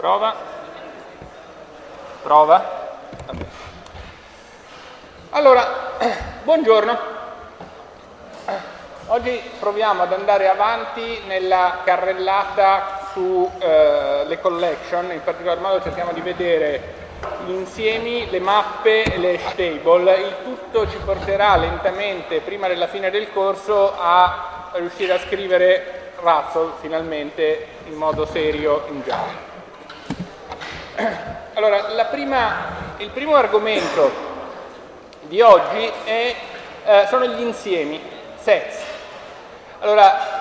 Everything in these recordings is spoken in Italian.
Prova. Prova. Vabbè. Allora, buongiorno. Oggi proviamo ad andare avanti nella carrellata sulle collection, in particolar modo cerchiamo di vedere gli insiemi, le mappe e le hash table. Il tutto ci porterà lentamente, prima della fine del corso, a riuscire a scrivere Russell finalmente in modo serio in Java. Allora, il primo argomento di oggi sono gli insiemi, sets. Allora,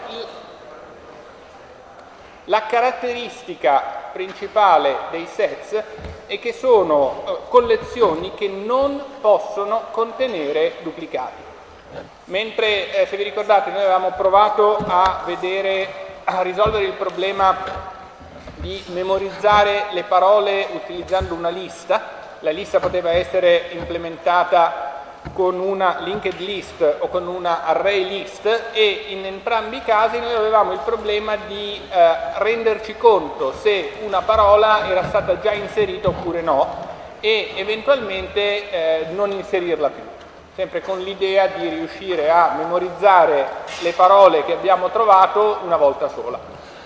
la caratteristica principale dei sets è che sono collezioni che non possono contenere duplicati. Mentre, se vi ricordate, noi avevamo provato a risolvere il problema di memorizzare le parole utilizzando una lista. La lista poteva essere implementata con una linked list o con una array list, e in entrambi i casi noi avevamo il problema di renderci conto se una parola era stata già inserita oppure no, e eventualmente non inserirla più, sempre con l'idea di riuscire a memorizzare le parole che abbiamo trovato una volta sola.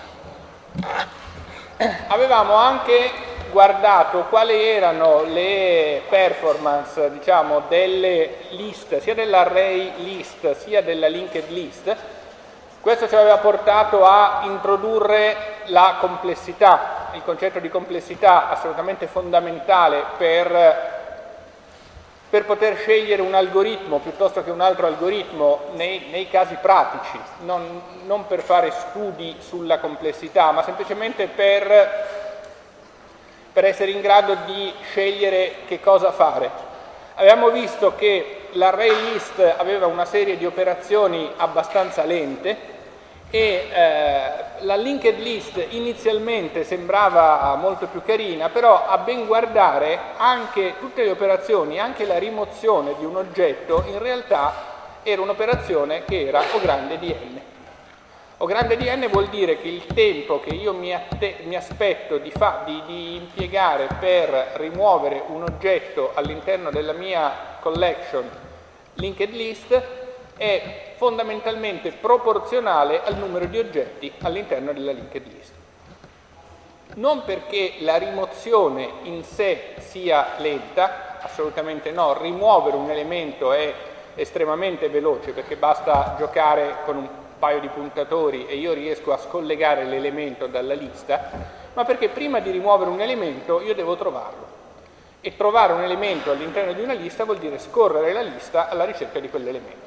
Avevamo anche guardato quali erano le performance, diciamo, delle list, sia dell'array list sia della linked list. Questo ci aveva portato a introdurre la complessità, il concetto di complessità assolutamente fondamentale per poter scegliere un algoritmo piuttosto che un altro algoritmo nei casi pratici, non per fare studi sulla complessità, ma semplicemente per essere in grado di scegliere che cosa fare. Avevamo visto che l'array list aveva una serie di operazioni abbastanza lente e la linked list inizialmente sembrava molto più carina, però a ben guardare anche tutte le operazioni, anche la rimozione di un oggetto, in realtà era un'operazione che era O grande di n. O grande di n vuol dire che il tempo che io mi aspetto di impiegare per rimuovere un oggetto all'interno della mia collection linked list è fondamentalmente proporzionale al numero di oggetti all'interno della linked list. Non perché la rimozione in sé sia lenta, assolutamente no, rimuovere un elemento è estremamente veloce perché basta giocare con un paio di puntatori e io riesco a scollegare l'elemento dalla lista, ma perché prima di rimuovere un elemento io devo trovarlo, e trovare un elemento all'interno di una lista vuol dire scorrere la lista alla ricerca di quell'elemento.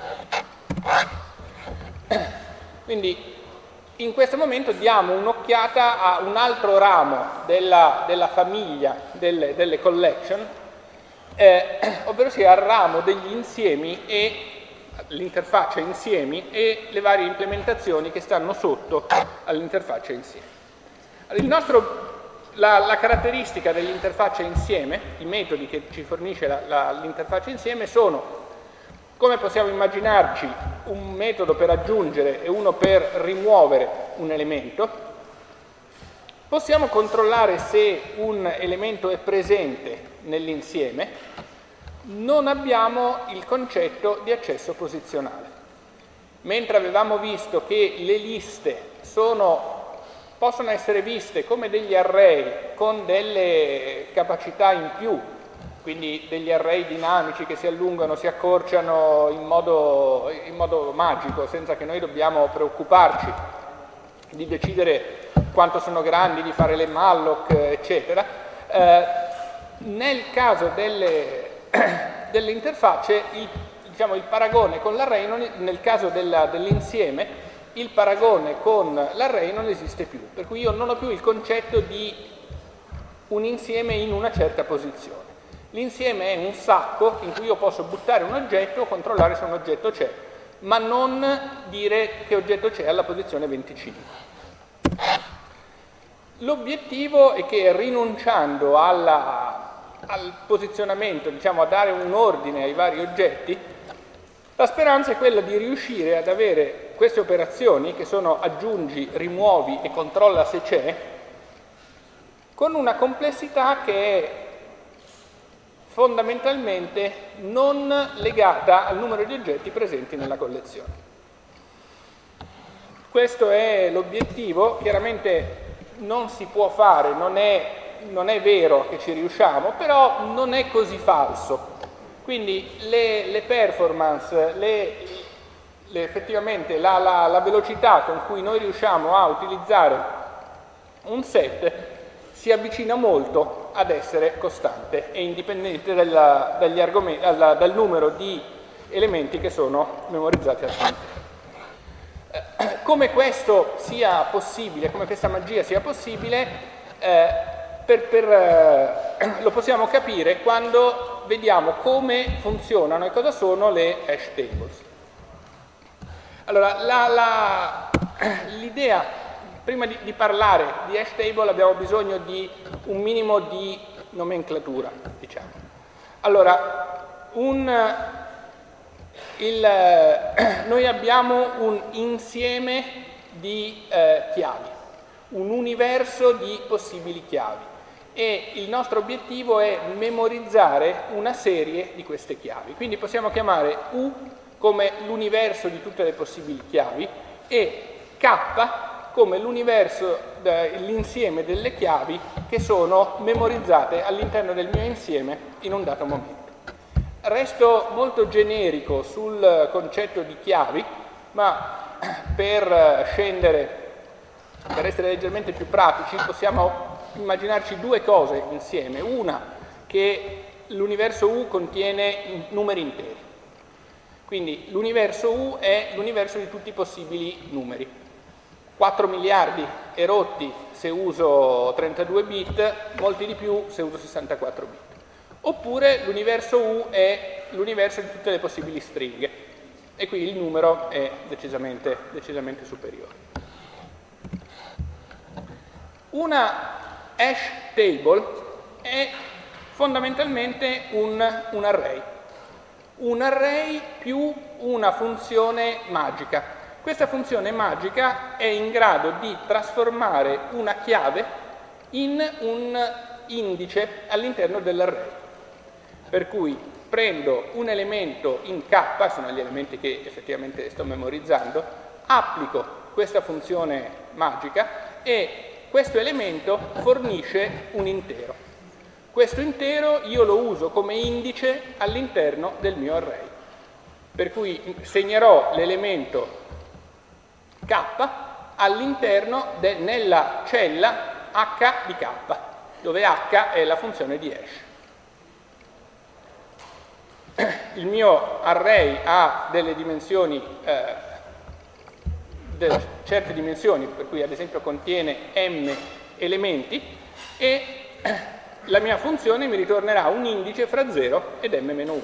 Quindi in questo momento diamo un'occhiata a un altro ramo della famiglia delle collection, ovvero sia al ramo degli insiemi e l'interfaccia insiemi e le varie implementazioni che stanno sotto all'interfaccia insieme. La caratteristica dell'interfaccia insieme, i metodi che ci fornisce l'interfaccia insieme sono, come possiamo immaginarci, un metodo per aggiungere e uno per rimuovere un elemento. Possiamo controllare se un elemento è presente nell'insieme. Non abbiamo il concetto di accesso posizionale. Mentre avevamo visto che le liste possono essere viste come degli array con delle capacità in più, quindi degli array dinamici che si allungano, si accorciano in modo magico, senza che noi dobbiamo preoccuparci di decidere quanto sono grandi, di fare le malloc, eccetera. Nel caso delle interfacce, il paragone con l'array, nel caso dell'insieme, il paragone con l'array non esiste più, per cui io non ho più il concetto di un insieme in una certa posizione. L'insieme è un sacco in cui io posso buttare un oggetto, controllare se un oggetto c'è, ma non dire che oggetto c'è alla posizione 25. L'obiettivo è che, rinunciando al posizionamento, diciamo a dare un ordine ai vari oggetti, la speranza è quella di riuscire ad avere queste operazioni, che sono aggiungi, rimuovi e controlla se c'è, con una complessità che è fondamentalmente non legata al numero di oggetti presenti nella collezione. Questo è l'obiettivo, chiaramente non si può fare, non è vero che ci riusciamo, però non è così falso. Quindi le performance, effettivamente la velocità con cui noi riusciamo a utilizzare un set si avvicina molto ad essere costante e indipendente dal numero di elementi che sono memorizzati al suo interno. Come questo sia possibile, come questa magia sia possibile, lo possiamo capire quando vediamo come funzionano e cosa sono le hash tables. Allora, l'idea, prima di parlare di hash table abbiamo bisogno di un minimo di nomenclatura, diciamo. Allora, noi abbiamo un insieme di chiavi, un universo di possibili chiavi e il nostro obiettivo è memorizzare una serie di queste chiavi. Quindi possiamo chiamare U come l'universo di tutte le possibili chiavi e K come l'universo, l'insieme delle chiavi che sono memorizzate all'interno del mio insieme in un dato momento. Resto molto generico sul concetto di chiavi, ma per essere leggermente più pratici, possiamo immaginarci due cose insieme. Una, che l'universo U contiene numeri interi. Quindi l'universo U è l'universo di tutti i possibili numeri. 4 miliardi e rotti se uso 32 bit, molti di più se uso 64 bit. Oppure l'universo U è l'universo di tutte le possibili stringhe e qui il numero è decisamente superiore. Una hash table è fondamentalmente un array più una funzione magica. Questa funzione magica è in grado di trasformare una chiave in un indice all'interno dell'array. Per cui prendo un elemento in K, sono gli elementi che effettivamente sto memorizzando, applico questa funzione magica e questo elemento fornisce un intero. Questo intero io lo uso come indice all'interno del mio array. Per cui segnerò l'elemento K all'interno nella cella H di K, dove H è la funzione di hash. Il mio array ha delle dimensioni, certe dimensioni, per cui ad esempio contiene m elementi e la mia funzione mi ritornerà un indice fra 0 ed m-1.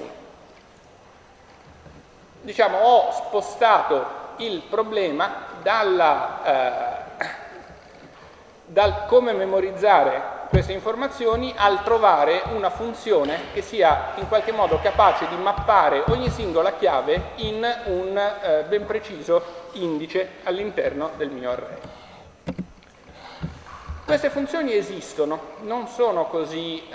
Diciamo, ho spostato il problema dal come memorizzare queste informazioni al trovare una funzione che sia in qualche modo capace di mappare ogni singola chiave in un ben preciso indice all'interno del mio array. Queste funzioni esistono, non sono così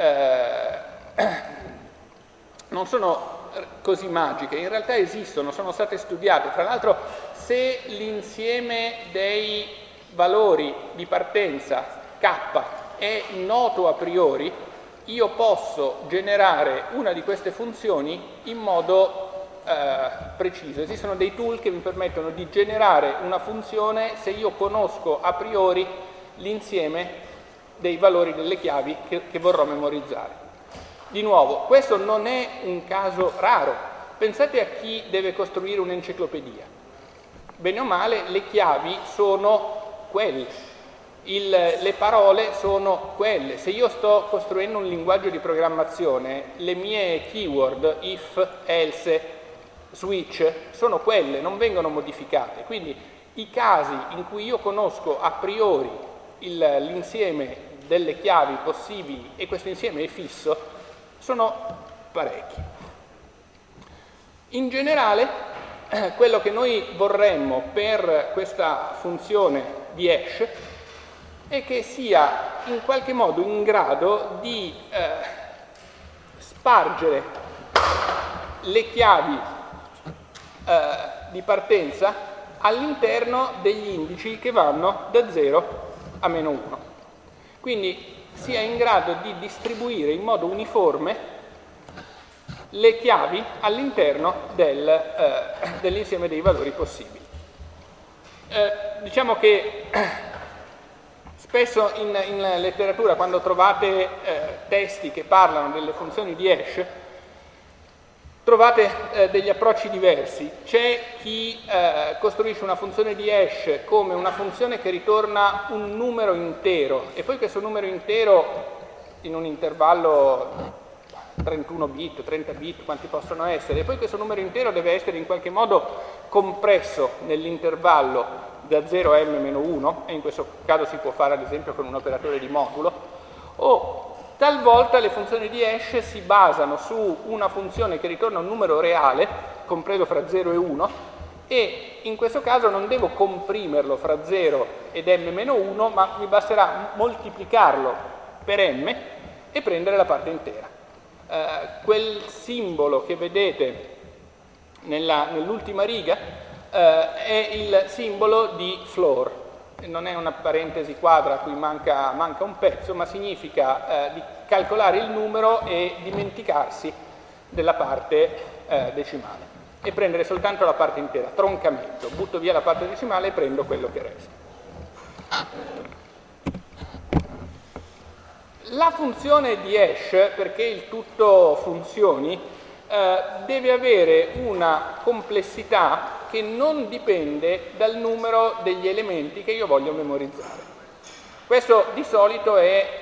magiche, in realtà esistono, sono state studiate. Tra l'altro, se l'insieme dei valori di partenza K è noto a priori, io posso generare una di queste funzioni in modo preciso. Esistono dei tool che mi permettono di generare una funzione se io conosco a priori l'insieme dei valori delle chiavi che vorrò memorizzare. Di nuovo, questo non è un caso raro. Pensate a chi deve costruire un'enciclopedia. Bene o male, le chiavi sono quelle. Le parole sono quelle. Se io sto costruendo un linguaggio di programmazione, le mie keyword, if, else, switch, sono quelle, non vengono modificate. Quindi i casi in cui io conosco a priori l'insieme delle chiavi possibili e questo insieme è fisso, sono parecchi. In generale, quello che noi vorremmo per questa funzione di hash e che sia in qualche modo in grado di spargere le chiavi di partenza all'interno degli indici che vanno da 0 a meno 1. Quindi sia in grado di distribuire in modo uniforme le chiavi all'interno dell'insieme dei valori possibili. Diciamo che spesso in letteratura, quando trovate testi che parlano delle funzioni di hash, trovate degli approcci diversi. C'è chi costruisce una funzione di hash come una funzione che ritorna un numero intero e poi questo numero intero in un intervallo 31 bit, 30 bit, quanti possono essere, e poi questo numero intero deve essere in qualche modo compresso nell'intervallo da 0 a m-1, e in questo caso si può fare ad esempio con un operatore di modulo, o talvolta le funzioni di hash si basano su una funzione che ritorna un numero reale, compreso fra 0 e 1, e in questo caso non devo comprimerlo fra 0 ed m-1, ma mi basterà moltiplicarlo per m e prendere la parte intera. Quel simbolo che vedete nell'ultima riga è il simbolo di floor. Non è una parentesi quadra a cui manca un pezzo, ma significa di calcolare il numero e dimenticarsi della parte decimale e prendere soltanto la parte intera, troncamento, butto via la parte decimale e prendo quello che resta. La funzione di hash, perché il tutto funzioni, deve avere una complessità che non dipende dal numero degli elementi che io voglio memorizzare. Questo di solito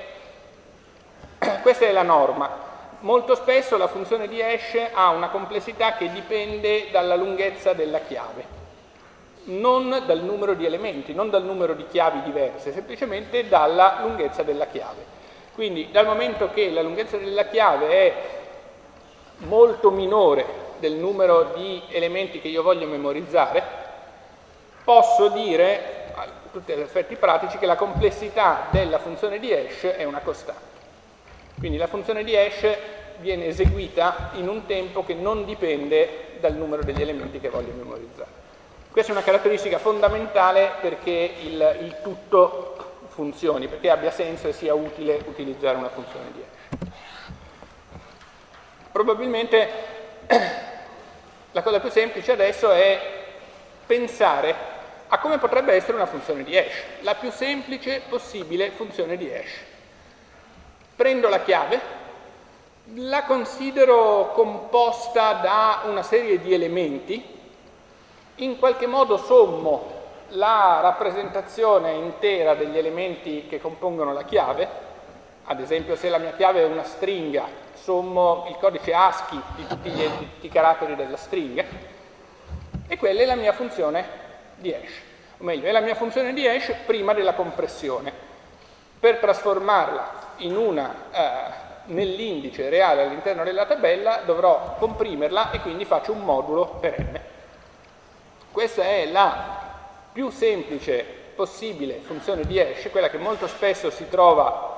questa è la norma. Molto spesso la funzione di hash ha una complessità che dipende dalla lunghezza della chiave, non dal numero di elementi, non dal numero di chiavi diverse, semplicemente dalla lunghezza della chiave. Quindi dal momento che la lunghezza della chiave è molto minore del numero di elementi che io voglio memorizzare, posso dire, a tutti gli effetti pratici, che la complessità della funzione di hash è una costante. Quindi la funzione di hash viene eseguita in un tempo che non dipende dal numero degli elementi che voglio memorizzare. Questa è una caratteristica fondamentale perché il tutto funzioni, perché abbia senso e sia utile utilizzare una funzione di hash. Probabilmente la cosa più semplice adesso è pensare a come potrebbe essere una funzione di hash, la più semplice possibile funzione di hash. Prendo la chiave, la considero composta da una serie di elementi, in qualche modo sommo la rappresentazione intera degli elementi che compongono la chiave. Ad esempio, se la mia chiave è una stringa, sommo il codice ASCII di tutti i caratteri della stringa, e quella è la mia funzione di hash. O meglio, è la mia funzione di hash prima della compressione. Per trasformarla nell'indice reale all'interno della tabella dovrò comprimerla e quindi faccio un modulo per m. Questa è la più semplice possibile funzione di hash, quella che molto spesso si trova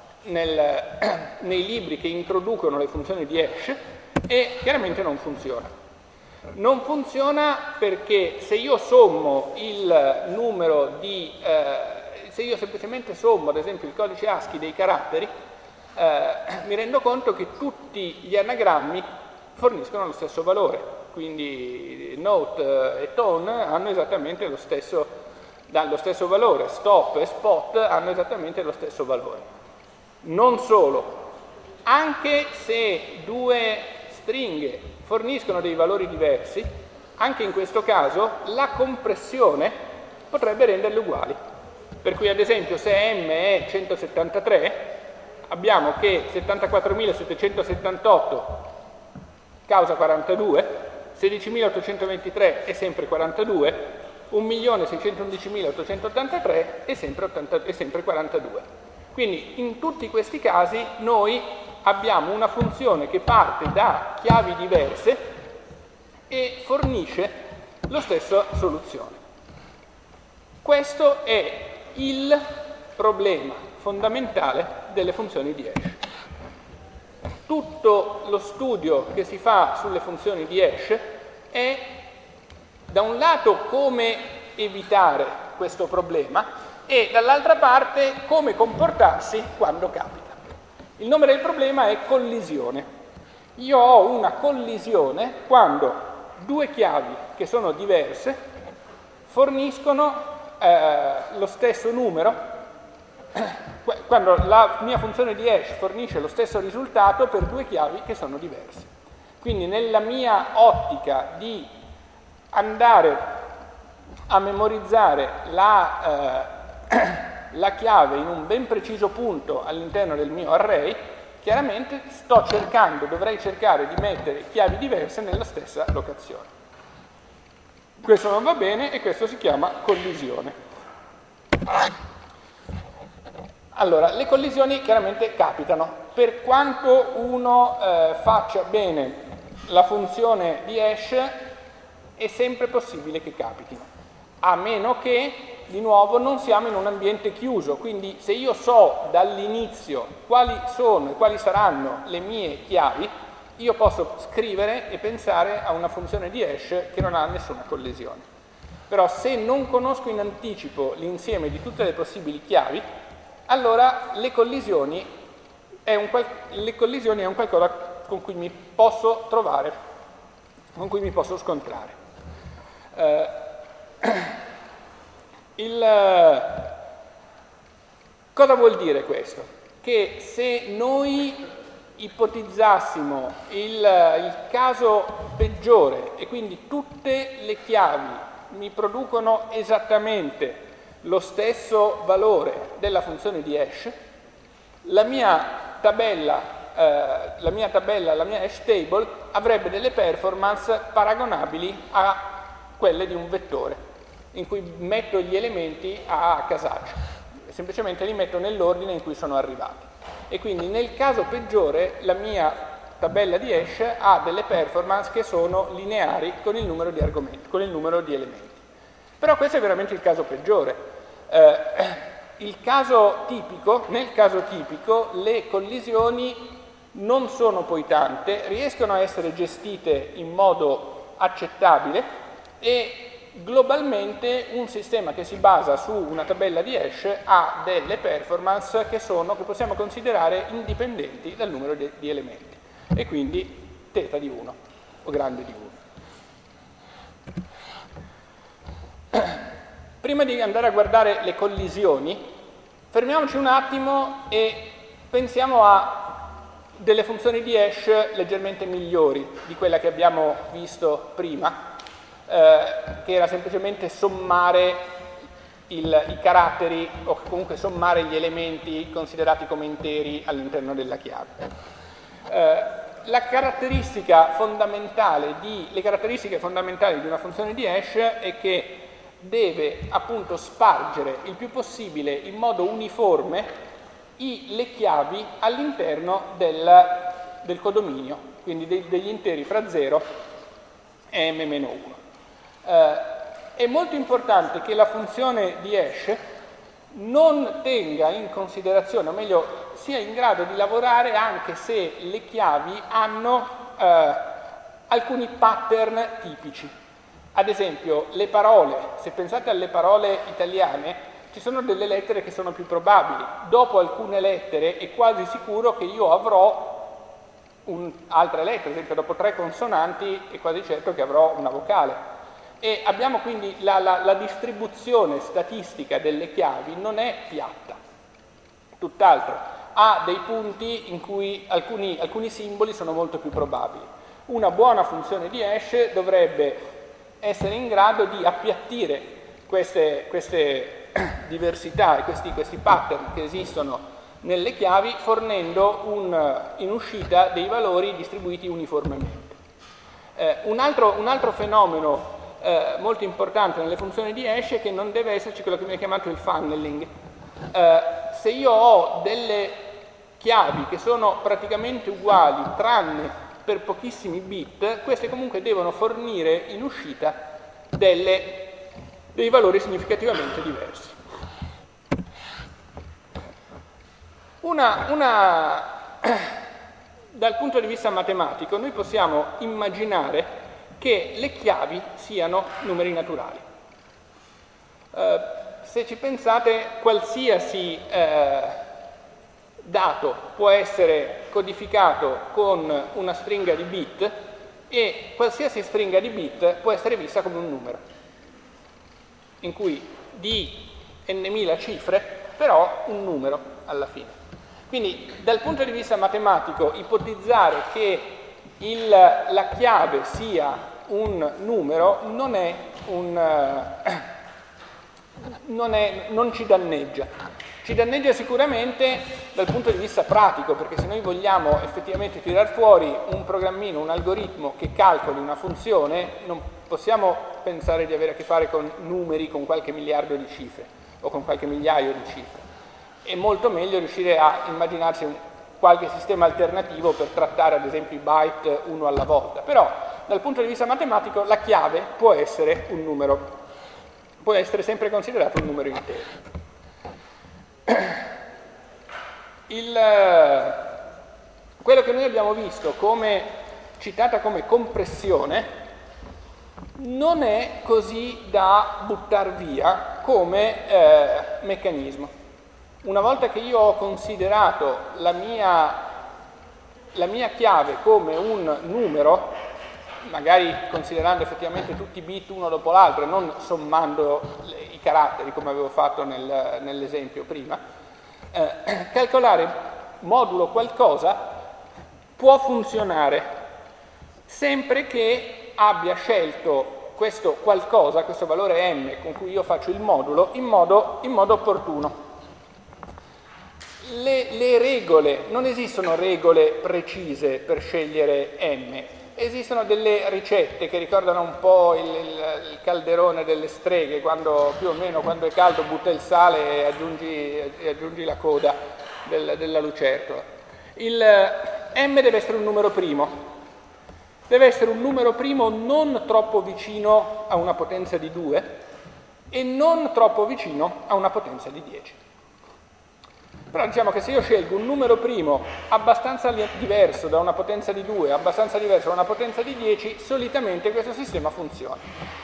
nei libri che introducono le funzioni di hash, e chiaramente non funziona. Non funziona perché se io sommo il numero se io semplicemente sommo ad esempio il codice ASCII dei caratteri, mi rendo conto che tutti gli anagrammi forniscono lo stesso valore. Quindi note e tone hanno esattamente lo stesso valore, stop e spot hanno esattamente lo stesso valore. Non solo, anche se due stringhe forniscono dei valori diversi, anche in questo caso la compressione potrebbe renderle uguali. Per cui ad esempio se m è 173, abbiamo che 74.778 causa 42, 16.823 è sempre 42, 1.611.883 è sempre 42. Quindi in tutti questi casi noi abbiamo una funzione che parte da chiavi diverse e fornisce la stessa soluzione. Questo è il problema fondamentale delle funzioni di hash. Tutto lo studio che si fa sulle funzioni di hash è, da un lato, come evitare questo problema e, dall'altra parte, come comportarsi quando capita. Il nome del problema è collisione. Io ho una collisione quando due chiavi che sono diverse forniscono lo stesso numero, quando la mia funzione di hash fornisce lo stesso risultato per due chiavi che sono diverse. Quindi nella mia ottica di andare a memorizzare la chiave in un ben preciso punto all'interno del mio array, chiaramente dovrei cercare di mettere chiavi diverse nella stessa locazione. Questo non va bene e questo si chiama collisione. Allora, le collisioni chiaramente capitano. Per quanto uno faccia bene la funzione di hash, è sempre possibile che capitino, a meno che, di nuovo, non siamo in un ambiente chiuso. Quindi se io so dall'inizio quali sono e quali saranno le mie chiavi, io posso scrivere e pensare a una funzione di hash che non ha nessuna collisione. Però se non conosco in anticipo l'insieme di tutte le possibili chiavi, allora le collisioni è un qualcosa con cui mi posso trovare, con cui mi posso scontrare. Cosa vuol dire questo? Che se noi ipotizzassimo il caso peggiore e quindi tutte le chiavi mi producono esattamente lo stesso valore della funzione di hash, la mia tabella, la mia hash table avrebbe delle performance paragonabili a quelle di un vettore, in cui metto gli elementi a casaccio, semplicemente li metto nell'ordine in cui sono arrivati. E quindi nel caso peggiore la mia tabella di hash ha delle performance che sono lineari con il numero di argomenti, con il numero di elementi. Però questo è veramente il caso peggiore. Nel caso tipico le collisioni non sono poi tante, riescono a essere gestite in modo accettabile e globalmente un sistema che si basa su una tabella di hash ha delle performance che possiamo considerare indipendenti dal numero di elementi, e quindi θ di 1 o grande di 1. Prima di andare a guardare le collisioni, fermiamoci un attimo e pensiamo a delle funzioni di hash leggermente migliori di quella che abbiamo visto prima, che era semplicemente sommare i caratteri o comunque sommare gli elementi considerati come interi all'interno della chiave. Le caratteristiche fondamentali di una funzione di hash è che deve appunto spargere il più possibile in modo uniforme le chiavi all'interno del codominio, quindi degli interi fra 0 e m-1. È molto importante che la funzione di hash non tenga in considerazione, o meglio, sia in grado di lavorare anche se le chiavi hanno alcuni pattern tipici. Ad esempio, le parole, se pensate alle parole italiane, ci sono delle lettere che sono più probabili. Dopo alcune lettere è quasi sicuro che io avrò altre lettere, ad esempio dopo 3 consonanti è quasi certo che avrò una vocale. E abbiamo quindi la distribuzione statistica delle chiavi non è piatta, tutt'altro, ha dei punti in cui alcuni simboli sono molto più probabili. Una buona funzione di hash dovrebbe essere in grado di appiattire queste diversità e questi pattern che esistono nelle chiavi, fornendo in uscita dei valori distribuiti uniformemente. Un altro fenomeno molto importante nelle funzioni di hash è che non deve esserci quello che viene chiamato il funneling. Se io ho delle chiavi che sono praticamente uguali tranne per pochissimi bit, queste comunque devono fornire in uscita dei valori significativamente diversi. Dal punto di vista matematico noi possiamo immaginare che le chiavi siano numeri naturali. Se ci pensate, qualsiasi dato può essere codificato con una stringa di bit e qualsiasi stringa di bit può essere vista come un numero, in cui di n.000 cifre, però un numero alla fine. Quindi dal punto di vista matematico ipotizzare che la chiave sia un numero non ci danneggia. Ci danneggia sicuramente dal punto di vista pratico, perché se noi vogliamo effettivamente tirar fuori un programmino, un algoritmo che calcoli una funzione, non possiamo pensare di avere a che fare con numeri con qualche miliardo di cifre o con qualche migliaio di cifre. È molto meglio riuscire a immaginarsi qualche sistema alternativo per trattare ad esempio i byte uno alla volta. Però dal punto di vista matematico la chiave può essere un numero, può essere sempre considerato un numero intero. Quello che noi abbiamo visto come citata come compressione non è così da buttar via come meccanismo. Una volta che io ho considerato la mia chiave come un numero, magari considerando effettivamente tutti i bit uno dopo l'altro e non sommando i caratteri come avevo fatto nell'esempio prima, calcolare modulo qualcosa può funzionare sempre che abbia scelto questo qualcosa, questo valore m con cui io faccio il modulo in modo opportuno. Le regole, non esistono regole precise per scegliere m, esistono delle ricette che ricordano un po' il calderone delle streghe, quando più o meno quando è caldo butta il sale e aggiungi la coda della lucertola. Il m deve essere un numero primo, deve essere un numero primo non troppo vicino a una potenza di 2 e non troppo vicino a una potenza di 10. Però diciamo che se io scelgo un numero primo abbastanza diverso da una potenza di 2, abbastanza diverso da una potenza di 10, solitamente questo sistema funziona.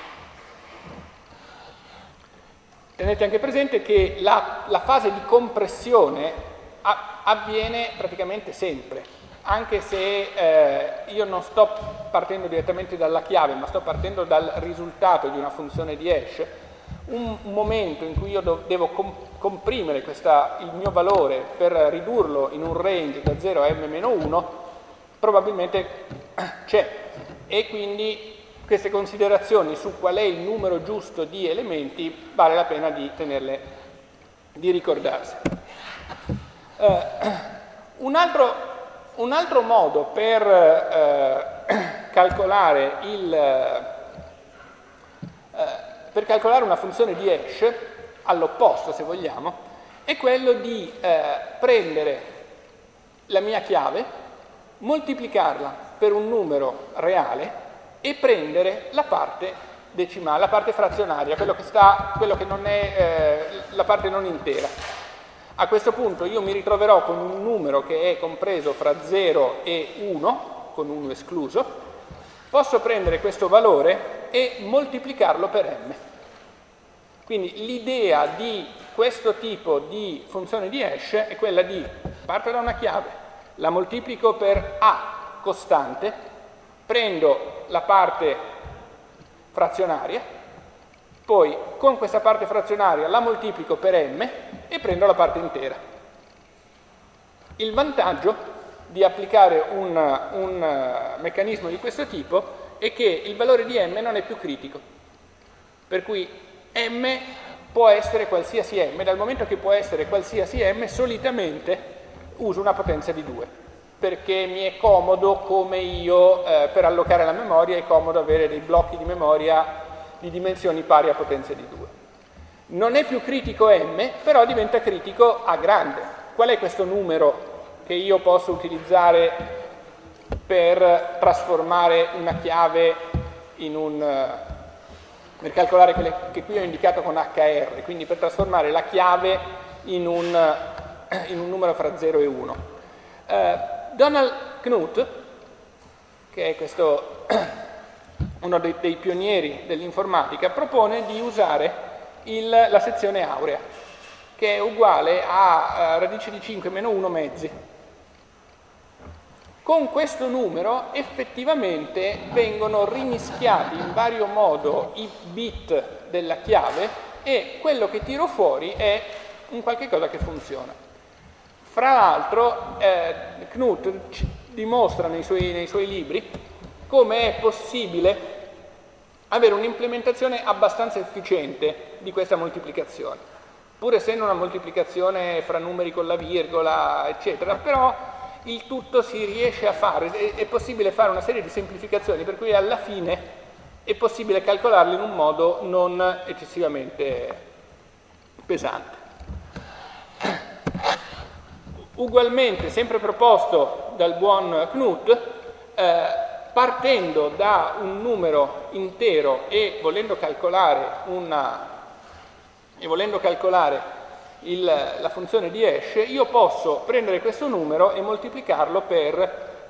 Tenete anche presente che la fase di compressione avviene praticamente sempre, anche se io non sto partendo direttamente dalla chiave, ma sto partendo dal risultato di una funzione di hash. Un momento in cui io devo comprimere il mio valore per ridurlo in un range da 0 a m-1 probabilmente c'è, e quindi queste considerazioni su qual è il numero giusto di elementi vale la pena di ricordarsi. Un altro modo per calcolare una funzione di hash, all'opposto se vogliamo, è quello di prendere la mia chiave, moltiplicarla per un numero reale e prendere la parte decimale, la parte frazionaria, quello che non è la parte non intera. A questo punto io mi ritroverò con un numero che è compreso fra 0 e 1, con 1 escluso. Posso prendere questo valore e moltiplicarlo per m. Quindi l'idea di questo tipo di funzione di hash è quella di parto da una chiave, la moltiplico per a costante, prendo la parte frazionaria, poi con questa parte frazionaria la moltiplico per m e prendo la parte intera. Il vantaggio di applicare un meccanismo di questo tipo è che il valore di m non è più critico, per cui m può essere qualsiasi m, dal momento che può essere qualsiasi m solitamente uso una potenza di 2, perché mi è comodo come per allocare la memoria è comodo avere dei blocchi di memoria di dimensioni pari a potenza di 2. Non è più critico m, però diventa critico a grande. Qual è questo numero che io posso utilizzare per trasformare una chiave per calcolare quelle che qui ho indicato con HR, quindi per trasformare la chiave in un in un numero fra 0 e 1. Donald Knuth, che è questo, uno dei pionieri dell'informatica, propone di usare la sezione aurea, che è uguale a radice di 5 meno 1 mezzi. Con questo numero effettivamente vengono rimischiati in vario modo i bit della chiave e quello che tiro fuori è un qualche cosa che funziona. Fra l'altro Knuth dimostra nei suoi libri come è possibile avere un'implementazione abbastanza efficiente di questa moltiplicazione, pur essendo una moltiplicazione fra numeri con la virgola, eccetera, però il tutto si riesce a fare, è possibile fare una serie di semplificazioni per cui alla fine è possibile calcolarli in un modo non eccessivamente pesante. Ugualmente, sempre proposto dal buon Knuth, partendo da un numero intero e volendo calcolare la funzione di hash, io posso prendere questo numero e moltiplicarlo per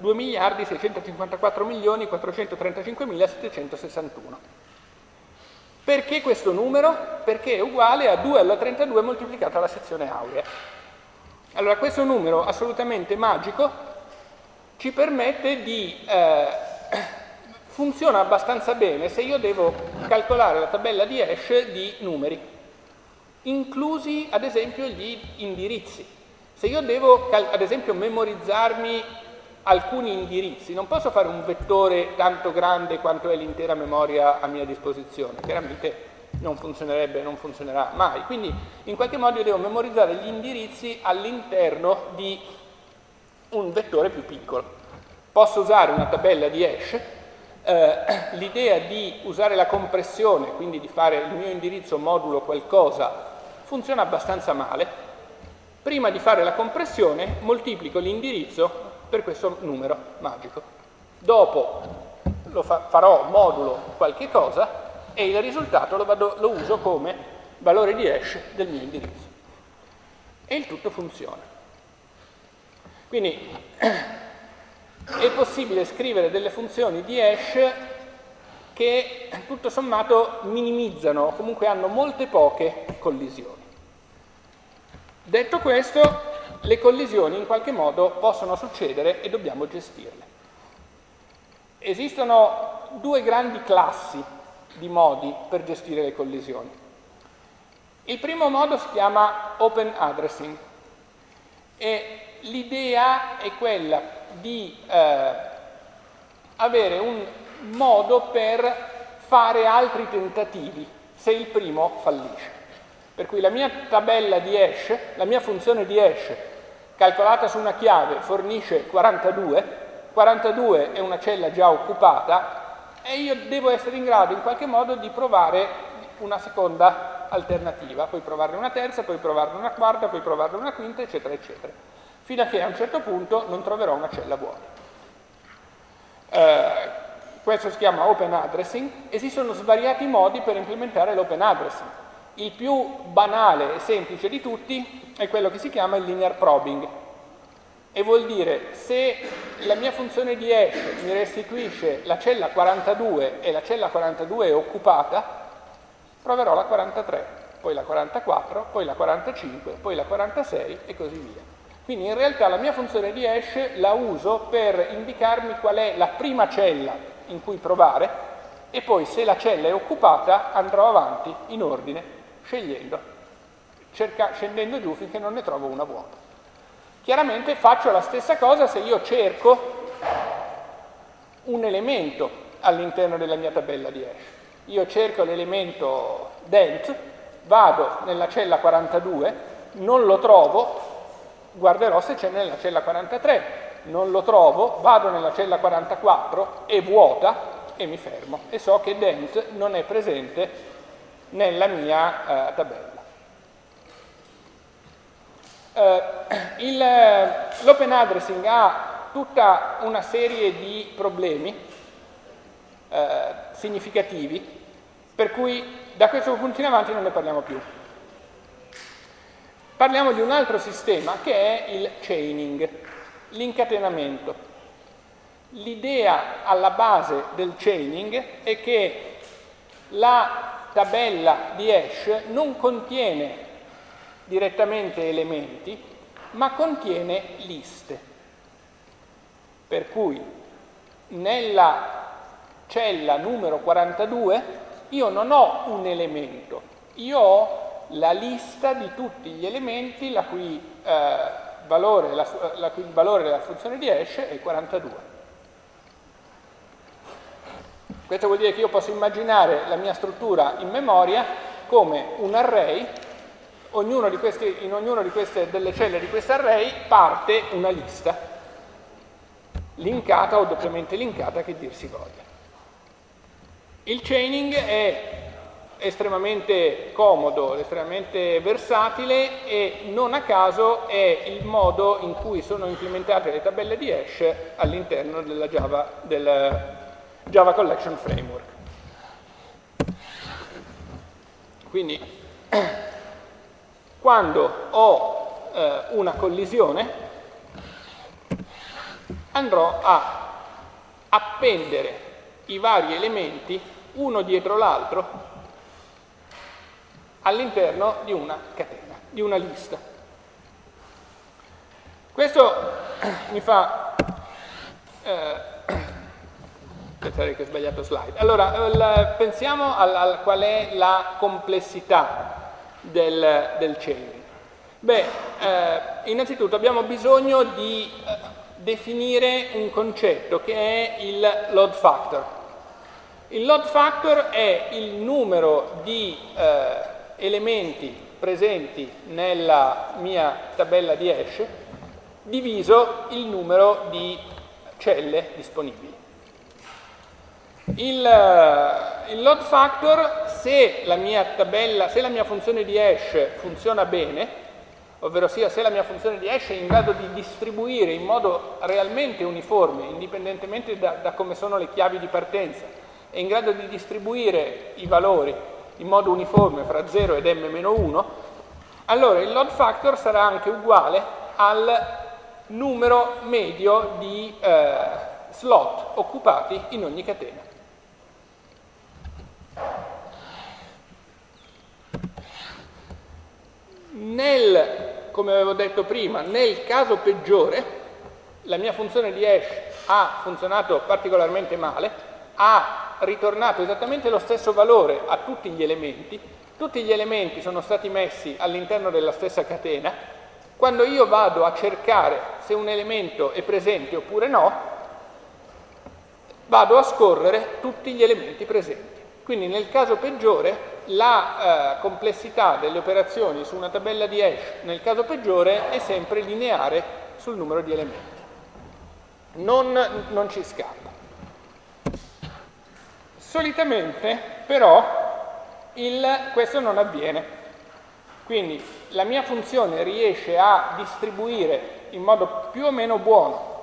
2.654.435.761. Perché questo numero? Perché è uguale a 2 alla 32 moltiplicato alla sezione aurea. Allora, questo numero assolutamente magico ci permette di... funziona abbastanza bene se io devo calcolare la tabella di hash di numeri, inclusi ad esempio gli indirizzi. Se io devo ad esempio memorizzarmi alcuni indirizzi, non posso fare un vettore tanto grande quanto è l'intera memoria a mia disposizione, chiaramente non funzionerebbe, non funzionerà mai, quindi in qualche modo io devo memorizzare gli indirizzi all'interno di un vettore più piccolo. Posso usare una tabella di hash, l'idea di usare la compressione, quindi di fare il mio indirizzo modulo qualcosa, funziona abbastanza male. Prima di fare la compressione moltiplico l'indirizzo per questo numero magico. Dopo farò modulo qualche cosa e il risultato lo uso come valore di hash del mio indirizzo. E il tutto funziona. Quindi è possibile scrivere delle funzioni di hash che tutto sommato minimizzano o comunque hanno molte poche collisioni. Detto questo, le collisioni in qualche modo possono succedere e dobbiamo gestirle. Esistono due grandi classi di modi per gestire le collisioni. Il primo modo si chiama open addressing e l'idea è quella di avere un modo per fare altri tentativi se il primo fallisce. Per cui la mia tabella di hash, la mia funzione di hash calcolata su una chiave fornisce 42, 42 è una cella già occupata e io devo essere in grado in qualche modo di provare una seconda alternativa, poi provarne una terza, poi provarne una quarta, poi provarne una quinta, eccetera, eccetera, fino a che a un certo punto non troverò una cella vuota. Questo si chiama open addressing. Esistono svariati modi per implementare l'open addressing. Il più banale e semplice di tutti è quello che si chiama il linear probing e vuol dire se la mia funzione di hash mi restituisce la cella 42 e la cella 42 è occupata, proverò la 43, poi la 44, poi la 45, poi la 46 e così via. Quindi in realtà la mia funzione di hash la uso per indicarmi qual è la prima cella in cui provare e poi se la cella è occupata andrò avanti in ordine scendendo giù finché non ne trovo una vuota. Chiaramente faccio la stessa cosa se io cerco un elemento all'interno della mia tabella di hash. Io cerco l'elemento dent, vado nella cella 42, non lo trovo, guarderò se c'è nella cella 43, non lo trovo, vado nella cella 44, è vuota e mi fermo e so che dent non è presente nella mia tabella. L'open addressing ha tutta una serie di problemi significativi, per cui da questo punto in avanti non ne parliamo più. parliamo di un altro sistema che è il chaining, l'incatenamento. L'idea alla base del chaining è che la tabella di hash non contiene direttamente elementi, ma contiene liste. Per cui nella cella numero 42 io non ho un elemento, io ho la lista di tutti gli elementi la cui valore della funzione di hash è 42. Questo vuol dire che io posso immaginare la mia struttura in memoria come un array, in ognuna delle celle di questo array parte una lista, linkata o doppiamente linkata, che dir si voglia. Il chaining è estremamente comodo, estremamente versatile e non a caso è il modo in cui sono implementate le tabelle di hash all'interno del Java Collection Framework. Quindi quando ho una collisione andrò a appendere i vari elementi uno dietro l'altro all'interno di una catena, di una lista. Questo mi fa pensare che ho sbagliato slide. Allora, pensiamo a qual è la complessità del chaining. Beh, innanzitutto abbiamo bisogno di definire un concetto che è il load factor. Il load factor è il numero di elementi presenti nella mia tabella di hash diviso il numero di celle disponibili. Il load factor, se la mia funzione di hash funziona bene, ovvero sia se la mia funzione di hash è in grado di distribuire in modo realmente uniforme, indipendentemente da come sono le chiavi di partenza, è in grado di distribuire i valori in modo uniforme fra 0 ed m-1, allora il load factor sarà anche uguale al numero medio di slot occupati in ogni catena. Come avevo detto prima, nel caso peggiore, la mia funzione di hash ha funzionato particolarmente male, ha ritornato esattamente lo stesso valore a tutti gli elementi sono stati messi all'interno della stessa catena. Quando io vado a cercare se un elemento è presente oppure no, vado a scorrere tutti gli elementi presenti. Quindi nel caso peggiore la complessità delle operazioni su una tabella di hash nel caso peggiore è sempre lineare sul numero di elementi. Non ci scappa. Solitamente però questo non avviene. Quindi la mia funzione riesce a distribuire in modo più o meno buono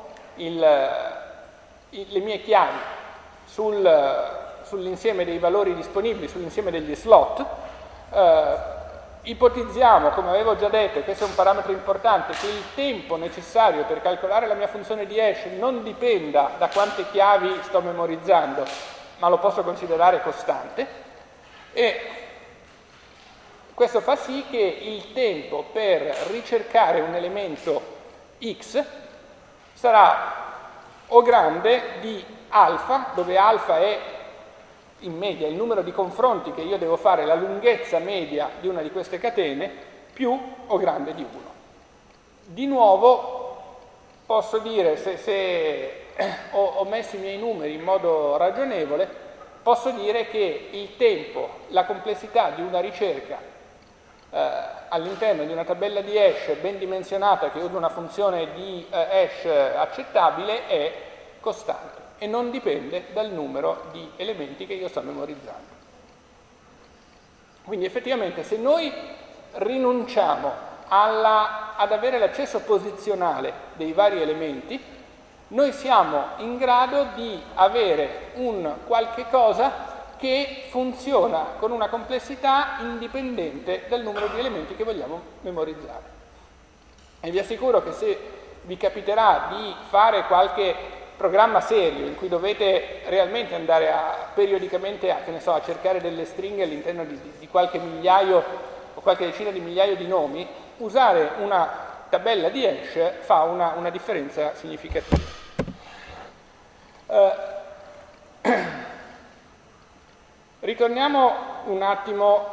le mie chiavi sull'insieme dei valori disponibili, sull'insieme degli slot. Ipotizziamo, come avevo già detto, e questo è un parametro importante, che il tempo necessario per calcolare la mia funzione di hash non dipenda da quante chiavi sto memorizzando, ma lo posso considerare costante, e questo fa sì che il tempo per ricercare un elemento x sarà o grande di alfa, dove alfa è in media il numero di confronti che io devo fare, la lunghezza media di una di queste catene, più o grande di 1. Di nuovo posso dire, se ho messo i miei numeri in modo ragionevole, posso dire che il tempo, la complessità di una ricerca all'interno di una tabella di hash ben dimensionata che usa una funzione di hash accettabile è costante e non dipende dal numero di elementi che io sto memorizzando. Quindi effettivamente se noi rinunciamo ad avere l'accesso posizionale dei vari elementi, noi siamo in grado di avere un qualche cosa che funziona con una complessità indipendente dal numero di elementi che vogliamo memorizzare. E vi assicuro che se vi capiterà di fare qualche programma serio in cui dovete realmente andare periodicamente a cercare delle stringhe all'interno di qualche migliaio o qualche decina di migliaio di nomi, usare una tabella di hash fa una differenza significativa. Ritorniamo un attimo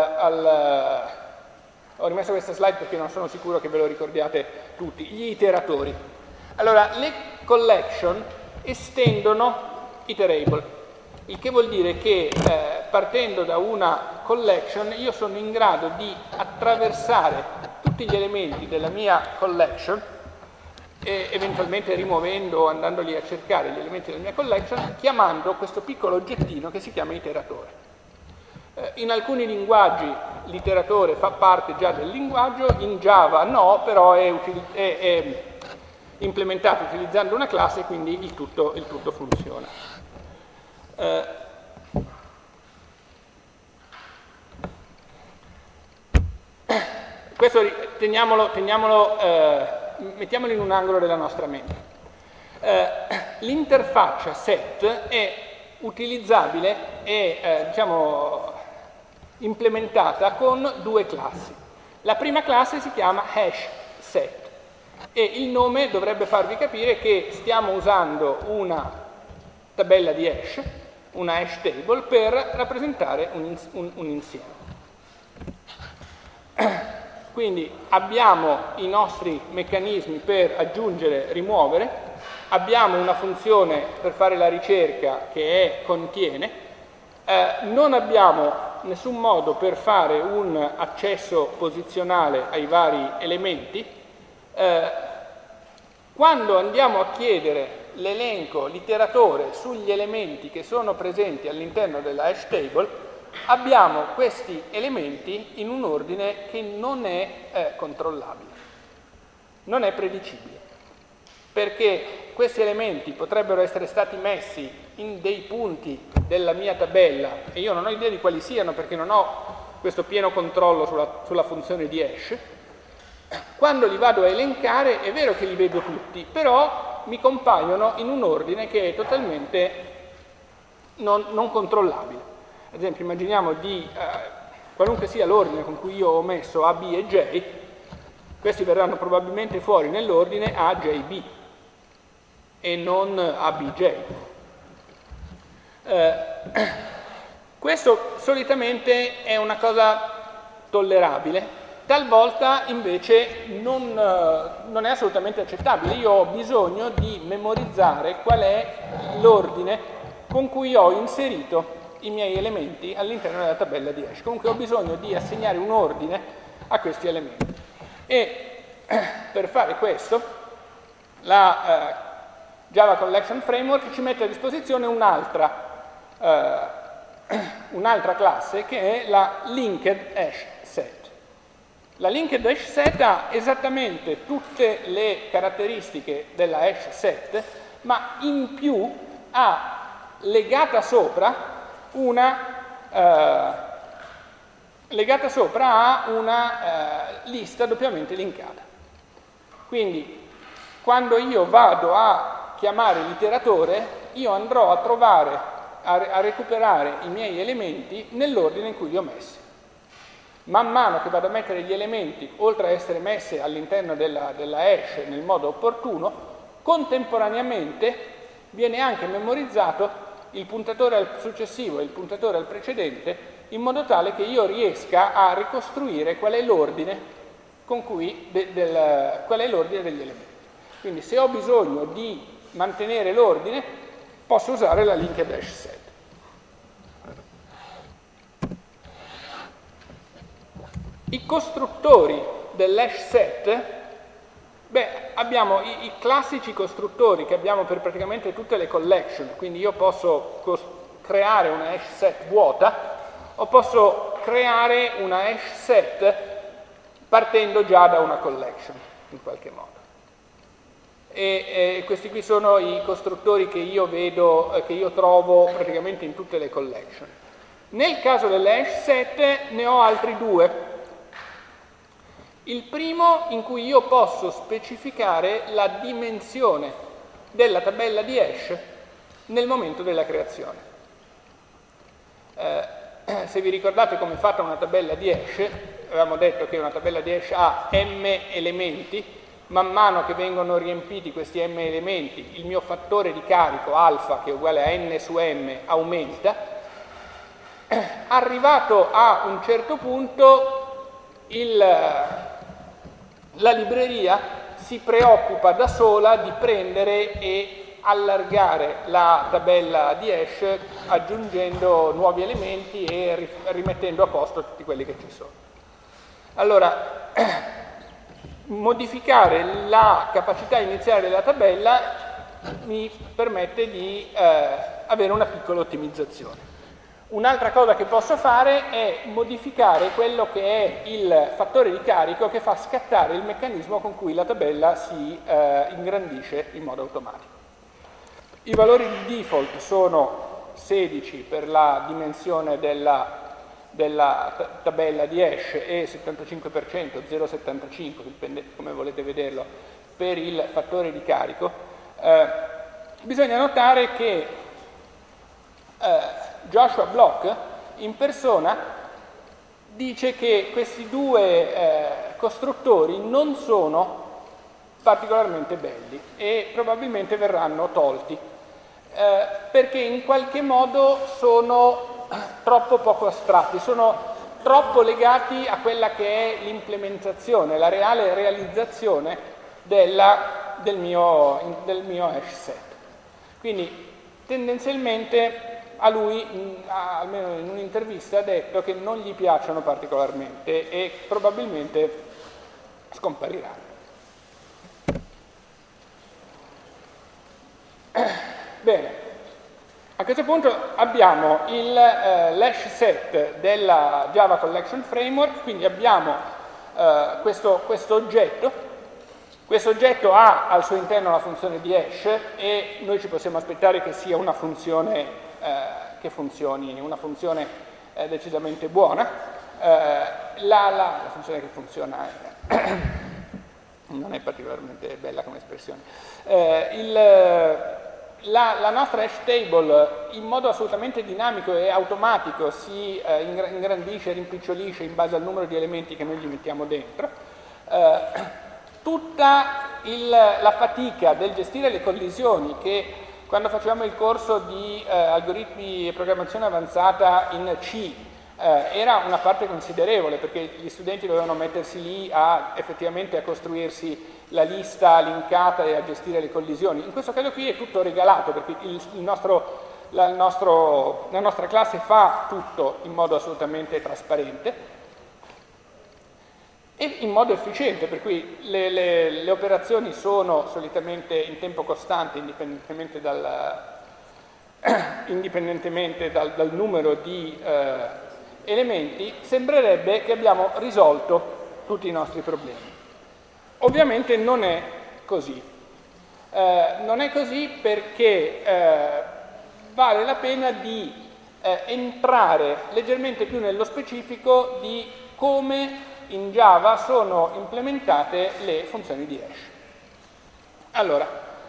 ho rimesso questa slide perché non sono sicuro che ve lo ricordiate tutti, gli iteratori. Allora, le collection estendono iterable, il che vuol dire che partendo da una collection io sono in grado di attraversare tutti gli elementi della mia collection e eventualmente rimuovendo o andandoli a cercare gli elementi della mia collection, chiamando questo piccolo oggettino che si chiama iteratore. In alcuni linguaggi l'iteratore fa parte già del linguaggio, in Java no, però è implementato utilizzando una classe, quindi il tutto funziona. Questo mettiamolo in un angolo della nostra mente. L'interfaccia set è utilizzabile e implementata con due classi. La prima classe si chiama hashSet e il nome dovrebbe farvi capire che stiamo usando una tabella di hash, una hash table, per rappresentare un insieme. Quindi abbiamo i nostri meccanismi per aggiungere, rimuovere, abbiamo una funzione per fare la ricerca che è contiene, non abbiamo nessun modo per fare un accesso posizionale ai vari elementi. Quando andiamo a chiedere l'elenco, l'iteratore sugli elementi che sono presenti all'interno della hash table, abbiamo questi elementi in un ordine che non è controllabile, non è predicibile, perché questi elementi potrebbero essere stati messi in dei punti della mia tabella e io non ho idea di quali siano perché non ho questo pieno controllo sulla funzione di hash. Quando li vado a elencare è vero che li vedo tutti, però mi compaiono in un ordine che è totalmente non controllabile. Ad esempio immaginiamo qualunque sia l'ordine con cui io ho messo A, B e J, questi verranno probabilmente fuori nell'ordine A, J, B e non A, B, J. Questo solitamente è una cosa tollerabile, talvolta invece non è assolutamente accettabile. Io ho bisogno di memorizzare qual è l'ordine con cui ho inserito i miei elementi all'interno della tabella di hash. Comunque ho bisogno di assegnare un ordine a questi elementi. E per fare questo la Java Collection Framework ci mette a disposizione un'altra classe che è la Linked Hash Set. La Linked Hash Set ha esattamente tutte le caratteristiche della hash set, ma in più ha legata sopra una lista doppiamente linkata. Quindi quando io vado a chiamare l'iteratore, io andrò a trovare, a recuperare i miei elementi nell'ordine in cui li ho messi. Man mano che vado a mettere gli elementi, oltre a essere messe all'interno della hash nel modo opportuno, contemporaneamente viene anche memorizzato il puntatore al successivo e il puntatore al precedente, in modo tale che io riesca a ricostruire qual è l'ordine degli elementi. Quindi se ho bisogno di mantenere l'ordine, posso usare la linked hash set. I costruttori dell'hash set, abbiamo i classici costruttori che abbiamo per praticamente tutte le collection, quindi io posso creare una hash set vuota o posso creare una hash set partendo già da una collection, in qualche modo. e questi qui sono i costruttori che io vedo, che io trovo praticamente in tutte le collection. Nel caso delle hash set ne ho altri due. Il primo in cui io posso specificare la dimensione della tabella di hash nel momento della creazione. Se vi ricordate come è fatta una tabella di hash, avevamo detto che una tabella di hash ha m elementi, man mano che vengono riempiti questi m elementi, il mio fattore di carico alfa, che è uguale a n su m, aumenta. Arrivato a un certo punto, la libreria si preoccupa da sola di prendere e allargare la tabella di hash aggiungendo nuovi elementi e rimettendo a posto tutti quelli che ci sono. Allora, modificare la capacità iniziale della tabella mi permette di avere una piccola ottimizzazione. Un'altra cosa che posso fare è modificare quello che è il fattore di carico che fa scattare il meccanismo con cui la tabella si ingrandisce in modo automatico. I valori di default sono 16 per la dimensione della tabella di hash e 75%, 0,75, dipende come volete vederlo, per il fattore di carico. Bisogna notare che Joshua Bloch in persona dice che questi due costruttori non sono particolarmente belli e probabilmente verranno tolti perché in qualche modo sono troppo poco astratti, sono troppo legati a quella che è l'implementazione, la reale realizzazione del mio hash set. Quindi tendenzialmente a lui, almeno in un'intervista, ha detto che non gli piacciono particolarmente e probabilmente scompariranno. Bene, a questo punto abbiamo l'hash set della Java Collection Framework, quindi abbiamo questo oggetto. Questo oggetto ha al suo interno la funzione di hash e noi ci possiamo aspettare che sia una funzione che funzioni, una funzione decisamente buona. La funzione che funziona non è particolarmente bella come espressione. La nostra hash table in modo assolutamente dinamico e automatico si ingrandisce e rimpicciolisce in base al numero di elementi che noi gli mettiamo dentro. Tutta la fatica del gestire le collisioni, che quando facevamo il corso di algoritmi e programmazione avanzata in C era una parte considerevole, perché gli studenti dovevano mettersi lì effettivamente a costruirsi la lista linkata e a gestire le collisioni. In questo caso qui è tutto regalato, perché la nostra classe fa tutto in modo assolutamente trasparente e in modo efficiente, per cui le operazioni sono solitamente in tempo costante, indipendentemente dal numero di elementi. Sembrerebbe che abbiamo risolto tutti i nostri problemi. Ovviamente non è così. Non è così perché vale la pena di entrare leggermente più nello specifico di come in Java sono implementate le funzioni di hash. Allora,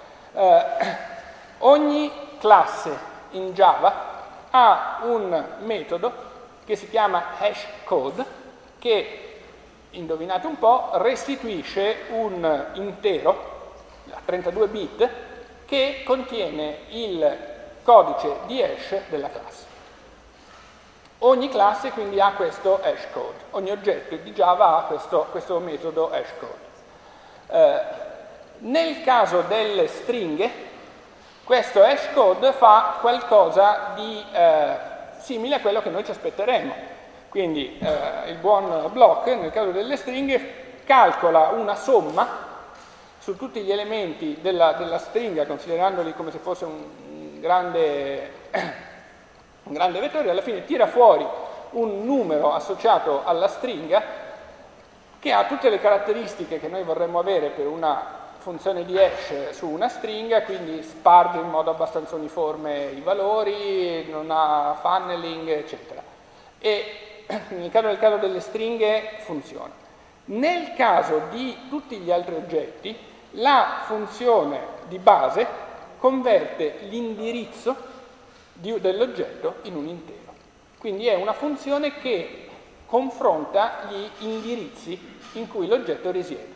ogni classe in Java ha un metodo che si chiama hashCode che, indovinate un po', restituisce un intero a 32 bit che contiene il codice di hash della classe. Ogni classe quindi ha questo hashCode, ogni oggetto di Java ha questo metodo hashCode. Nel caso delle stringhe, questo hashCode fa qualcosa di simile a quello che noi ci aspetteremo. Quindi il buon Bloch, nel caso delle stringhe, calcola una somma su tutti gli elementi della stringa, considerandoli come se fosse un grande vettore, alla fine tira fuori un numero associato alla stringa che ha tutte le caratteristiche che noi vorremmo avere per una funzione di hash su una stringa, quindi sparge in modo abbastanza uniforme i valori, non ha funneling, eccetera. E nel caso delle stringhe funziona. Nel caso di tutti gli altri oggetti, la funzione di base converte l'indirizzo dell'oggetto in un intero. Quindi è una funzione che confronta gli indirizzi in cui l'oggetto risiede.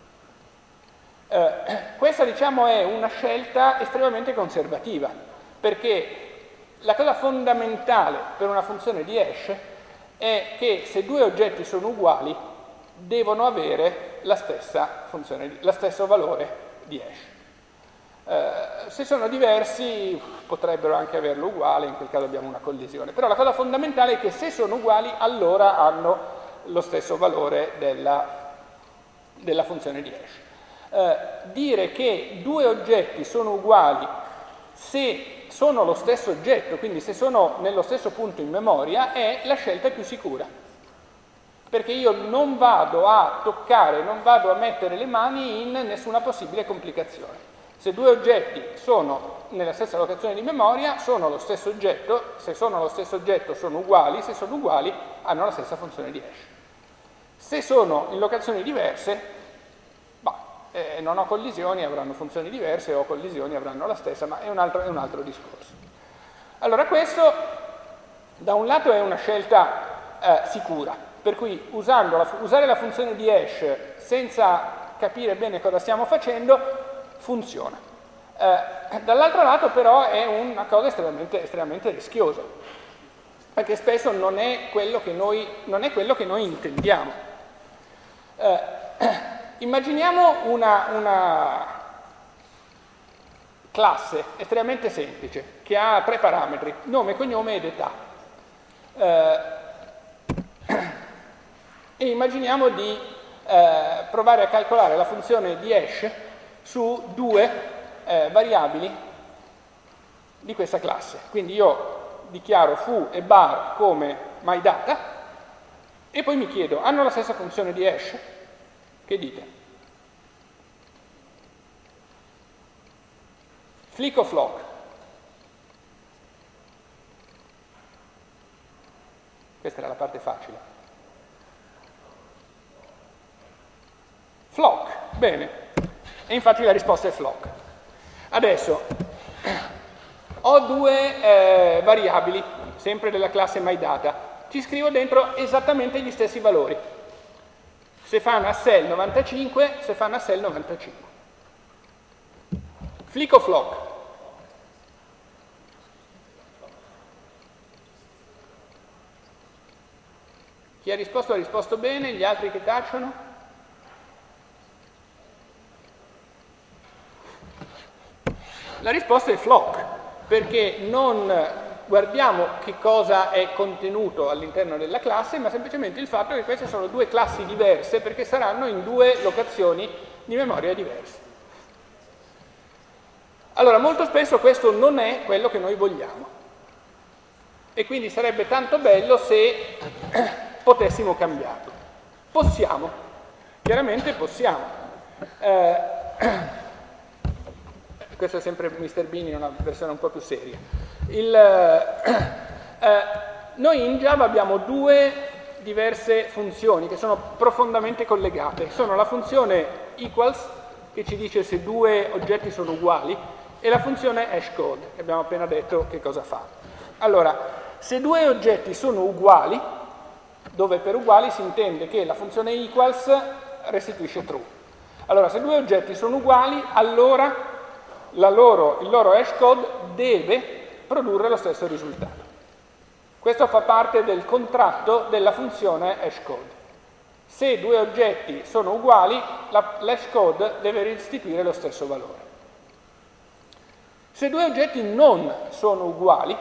Questa, diciamo, è una scelta estremamente conservativa, perché la cosa fondamentale per una funzione di hash è che se due oggetti sono uguali devono avere lo stesso valore di hash. Se sono diversi potrebbero anche averlo uguale, in quel caso abbiamo una collisione. Però la cosa fondamentale è che se sono uguali allora hanno lo stesso valore della funzione di hash. Dire che due oggetti sono uguali se sono lo stesso oggetto, quindi se sono nello stesso punto in memoria, è la scelta più sicura. Perché io non vado a toccare, non vado a mettere le mani in nessuna possibile complicazione. Se due oggetti sono nella stessa locazione di memoria, sono lo stesso oggetto, se sono lo stesso oggetto sono uguali, se sono uguali hanno la stessa funzione di hash. Se sono in locazioni diverse, non ho collisioni, avranno funzioni diverse, o collisioni avranno la stessa, ma è un altro discorso. Allora questo, da un lato, è una scelta sicura, per cui usare la funzione di hash senza capire bene cosa stiamo facendo funziona. Dall'altro lato però è una cosa estremamente rischiosa, perché spesso non è quello che noi intendiamo. Immaginiamo una classe estremamente semplice che ha 3 parametri, nome, cognome ed età. E immaginiamo di provare a calcolare la funzione di hash su 2 variabili di questa classe. Quindi io dichiaro foo e bar come myData e poi mi chiedo, hanno la stessa funzione di hash? Che dite? Flick o flock? Questa era la parte facile. Flock, bene. E infatti la risposta è flock. Adesso ho 2 variabili, sempre della classe myData. Ci scrivo dentro esattamente gli stessi valori. Se fa Nassel 95, se fa Nassel 95. Flick o flock? Chi ha risposto bene, gli altri che tacciono? La risposta è flock, perché non guardiamo che cosa è contenuto all'interno della classe, ma semplicemente il fatto che queste sono 2 classi diverse, perché saranno in 2 locazioni di memoria diverse. Allora, molto spesso questo non è quello che noi vogliamo. E quindi sarebbe tanto bello se potessimo cambiarlo. Possiamo, chiaramente possiamo. Questo è sempre Mr. Bean in una versione un po' più seria. Noi in Java abbiamo 2 diverse funzioni che sono profondamente collegate. Sono la funzione equals, che ci dice se 2 oggetti sono uguali, e la funzione hashcode, che abbiamo appena detto che cosa fa. Allora, se 2 oggetti sono uguali, dove per uguali si intende che la funzione equals restituisce true. Allora, se 2 oggetti sono uguali, allora il loro hashcode deve produrre lo stesso risultato. Questo fa parte del contratto della funzione hashcode. Se 2 oggetti sono uguali, l'hashcode deve restituire lo stesso valore. Se 2 oggetti non sono uguali,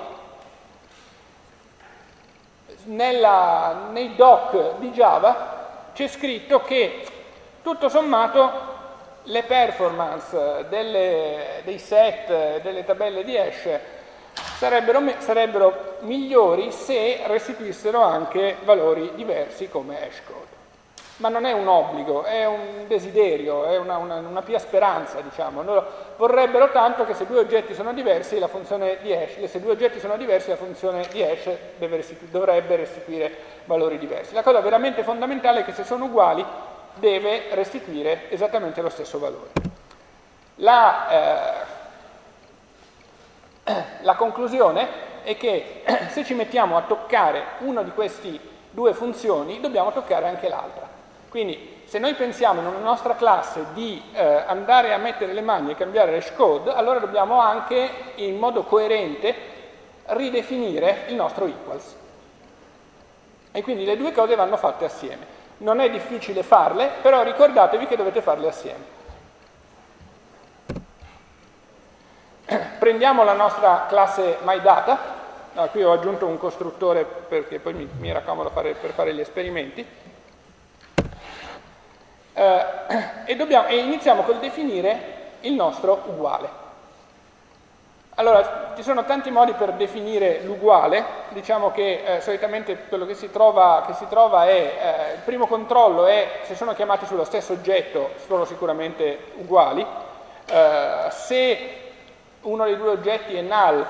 nei doc di Java c'è scritto che tutto sommato le performance dei set, delle tabelle di hash sarebbero migliori se restituissero anche valori diversi come hashcode. ma non è un obbligo, è un desiderio, è una pia speranza, diciamo. Loro vorrebbero tanto che se due oggetti sono diversi, la funzione di hash, se due oggetti sono diversi, la funzione di hash dovrebbe restituire valori diversi. La cosa veramente fondamentale è che se sono uguali, deve restituire esattamente lo stesso valore. La conclusione è che se ci mettiamo a toccare una di queste due funzioni, dobbiamo toccare anche l'altra. Quindi se noi pensiamo in una nostra classe di andare a mettere le mani e cambiare hash code, allora dobbiamo anche in modo coerente ridefinire il nostro equals. E quindi le due cose vanno fatte assieme. Non è difficile farle, però ricordatevi che dovete farle assieme. Prendiamo la nostra classe MyData, qui ho aggiunto un costruttore perché poi mi era comodo per fare gli esperimenti, e iniziamo col definire il nostro uguale. Allora, ci sono tanti modi per definire l'uguale, diciamo che solitamente quello che si trova è, il primo controllo è se sono chiamati sullo stesso oggetto, sono sicuramente uguali, se uno dei due oggetti è null,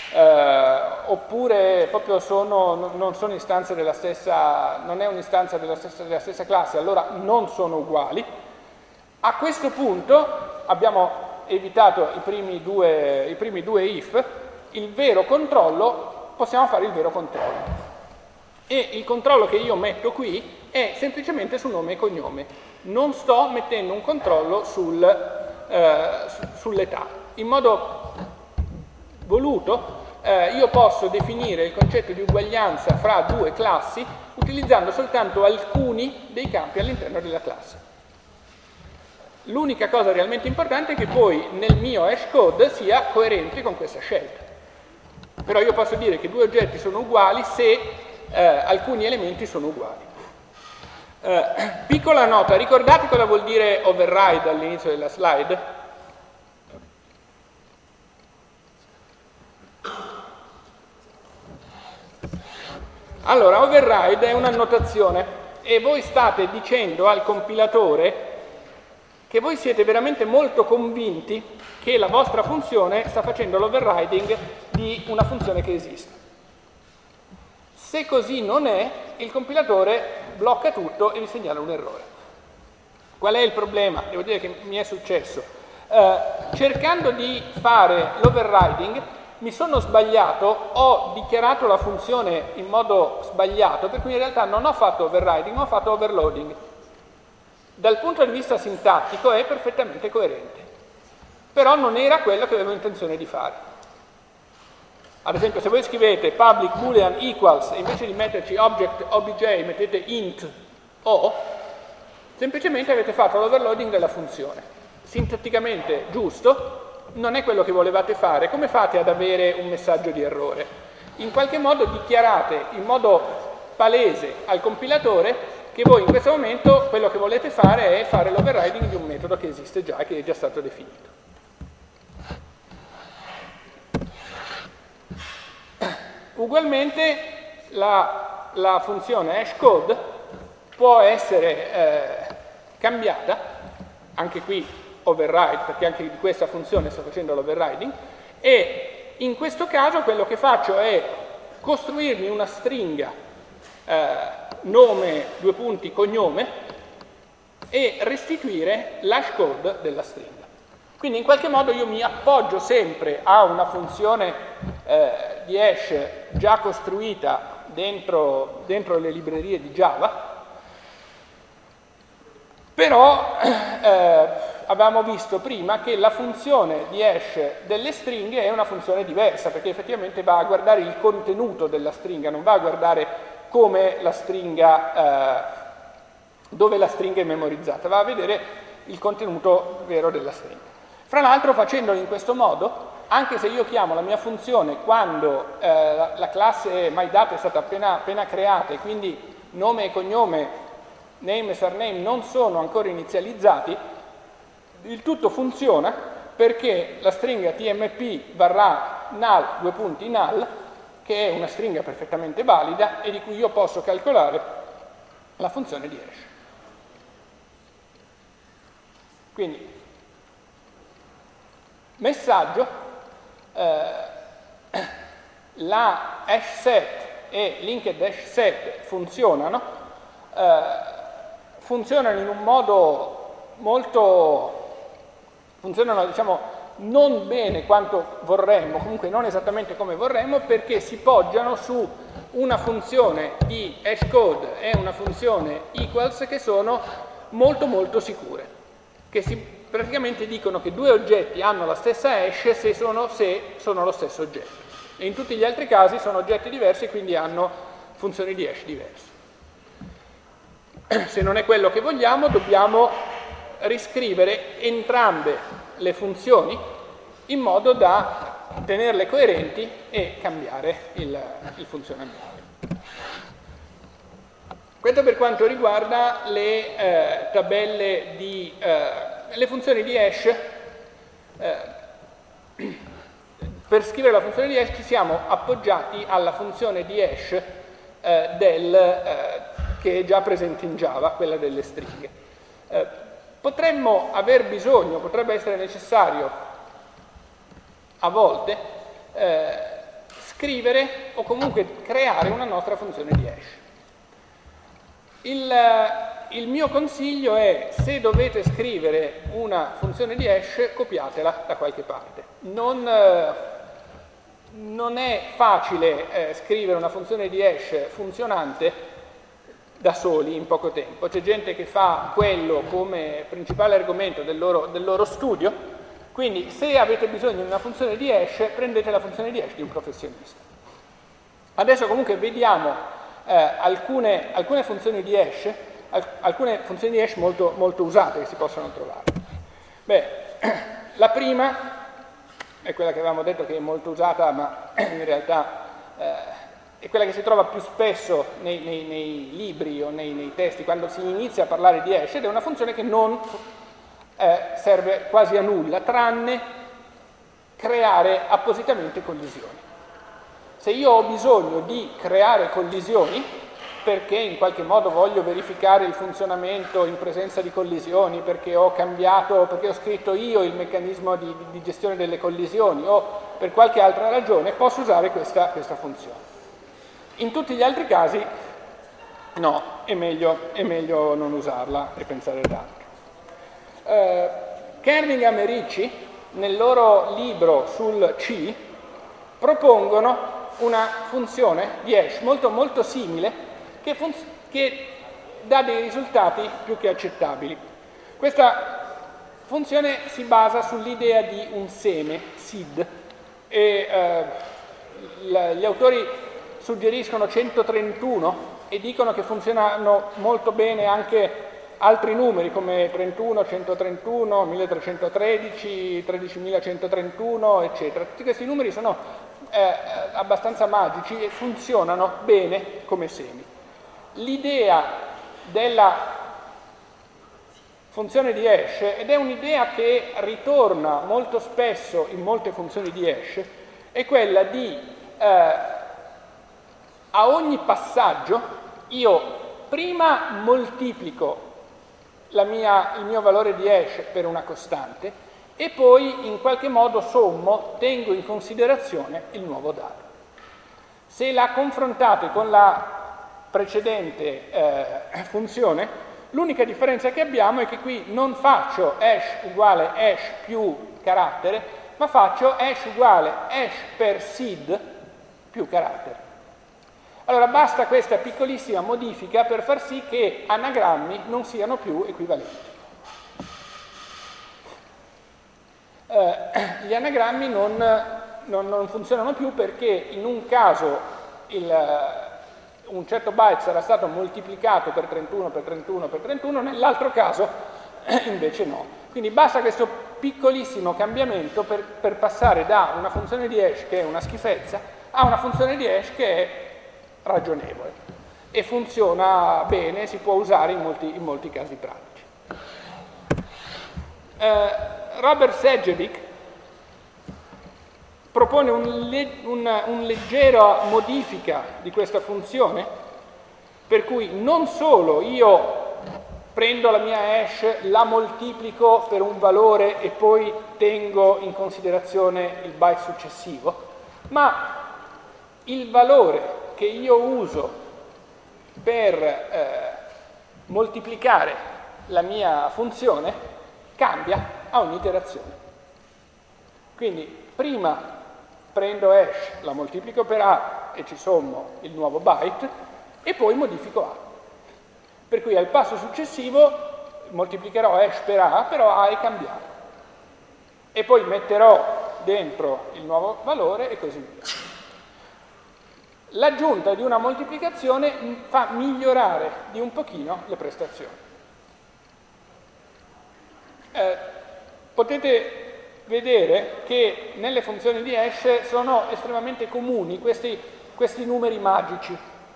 oppure proprio non sono istanze della stessa, non è un'istanza della stessa classe, allora non sono uguali. A questo punto abbiamo evitato i primi due if, il vero controllo, possiamo fare il vero controllo. E il controllo che io metto qui è semplicemente su nome e cognome. Non sto mettendo un controllo sull'età. In modo voluto io posso definire il concetto di uguaglianza fra due classi utilizzando soltanto alcuni dei campi all'interno della classe. L'unica cosa realmente importante è che poi nel mio hash code sia coerente con questa scelta. Però io posso dire che due oggetti sono uguali se alcuni elementi sono uguali. Piccola nota, ricordate cosa vuol dire override all'inizio della slide? Allora, override è un'annotazione e voi state dicendo al compilatore che voi siete veramente molto convinti che la vostra funzione sta facendo l'overriding di una funzione che esiste. Se così non è, il compilatore blocca tutto e vi segnala un errore. Qual è il problema? Devo dire che mi è successo. Cercando di fare l'overriding mi sono sbagliato, ho dichiarato la funzione in modo sbagliato, per cui in realtà non ho fatto overriding, ma ho fatto overloading. Dal punto di vista sintattico è perfettamente coerente, però non era quello che avevo intenzione di fare. Ad esempio, se voi scrivete public boolean equals e invece di metterci object obj mettete int o, semplicemente avete fatto l'overloading della funzione. Sintatticamente giusto, non è quello che volevate fare. Come fate ad avere un messaggio di errore? In qualche modo dichiarate in modo palese al compilatore che voi in questo momento quello che volete fare è fare l'overriding di un metodo che esiste già e che è già stato definito. Ugualmente la funzione hashcode può essere cambiata, anche qui override, perché anche di questa funzione sto facendo l'overriding, e in questo caso quello che faccio è costruirmi una stringa nome, due punti, cognome, e restituire l'hashcode della stringa. Quindi in qualche modo io mi appoggio sempre a una funzione di hash già costruita dentro le librerie di Java, però avevamo visto prima che la funzione di hash delle stringhe è una funzione diversa, perché effettivamente va a guardare il contenuto della stringa, non va a guardare come la stringa, dove la stringa è memorizzata, va a vedere il contenuto vero della stringa. Fra l'altro, facendolo in questo modo, anche se io chiamo la mia funzione quando la classe MyData è stata appena creata e quindi nome e cognome, name e surname non sono ancora inizializzati, il tutto funziona perché la stringa tmp varrà null, due punti null, che è una stringa perfettamente valida e di cui io posso calcolare la funzione di hash. Quindi, messaggio, la hash set e linked hash set funzionano in un modo funzionano diciamo non bene quanto vorremmo, comunque non esattamente come vorremmo, perché si poggiano su una funzione di hashcode e una funzione equals che sono molto sicure, che praticamente dicono che due oggetti hanno la stessa hash se sono lo stesso oggetto. E in tutti gli altri casi sono oggetti diversi e quindi hanno funzioni di hash diverse. Se non è quello che vogliamo, dobbiamo riscrivere entrambe le funzioni in modo da tenerle coerenti e cambiare il funzionamento. Questo per quanto riguarda le tabelle di le funzioni di hash. Per scrivere la funzione di hash ci siamo appoggiati alla funzione di hash che è già presente in Java, quella delle stringhe. Potremmo aver bisogno, potrebbe essere necessario a volte scrivere o comunque creare una nostra funzione di hash. Il mio consiglio è, se dovete scrivere una funzione di hash, copiatela da qualche parte. Non è facile scrivere una funzione di hash funzionante da soli in poco tempo. C'è gente che fa quello come principale argomento del loro studio, quindi se avete bisogno di una funzione di hash, prendete la funzione di hash di un professionista. Adesso comunque vediamo alcune funzioni di hash, molto usate che si possono trovare. Beh, la prima è quella che avevamo detto che è molto usata, ma in realtà è quella che si trova più spesso nei libri o nei testi quando si inizia a parlare di hash, ed è una funzione che non serve quasi a nulla, tranne creare appositamente collisioni. Se io ho bisogno di creare collisioni, perché in qualche modo voglio verificare il funzionamento in presenza di collisioni, perché ho scritto io il meccanismo di gestione delle collisioni, o per qualche altra ragione, posso usare questa funzione. In tutti gli altri casi no, è meglio non usarla e pensare ad altro. Kernighan e Ricci, nel loro libro sul C, propongono una funzione di hash molto simile che dà dei risultati più che accettabili. Questa funzione si basa sull'idea di un seme, seed, e gli autori suggeriscono 131 e dicono che funzionano molto bene anche altri numeri come 31, 131, 1313, 13131, eccetera. Tutti questi numeri sono abbastanza magici e funzionano bene come semi. L'idea della funzione di hash, ed è un'idea che ritorna molto spesso in molte funzioni di hash, è quella di a ogni passaggio io prima moltiplico il mio valore di hash per una costante e poi in qualche modo tengo in considerazione il nuovo dato. Se la confrontate con la precedente funzione, l'unica differenza che abbiamo è che qui non faccio hash uguale hash più carattere, ma faccio hash uguale hash per seed più carattere. Allora basta questa piccolissima modifica per far sì che anagrammi non siano più equivalenti. Gli anagrammi non funzionano più perché in un caso un certo byte sarà stato moltiplicato per 31 per 31 per 31, nell'altro caso invece no. Quindi basta questo piccolissimo cambiamento per passare da una funzione di hash che è una schifezza a una funzione di hash che è ragionevole e funziona bene, si può usare in molti casi pratici. Robert Sedgwick propone un leggera modifica di questa funzione, per cui non solo io prendo la mia hash, la moltiplico per un valore e poi tengo in considerazione il byte successivo, ma il valore che io uso per moltiplicare la mia funzione cambia a ogni iterazione. Quindi prima prendo hash, la moltiplico per A e ci sommo il nuovo byte e poi modifico A. Per cui al passo successivo moltiplicherò hash per A, però A è cambiato. E poi metterò dentro il nuovo valore e così via. L'aggiunta di una moltiplicazione fa migliorare di un pochino le prestazioni. Potete vedere che nelle funzioni di hash sono estremamente comuni questi numeri magici,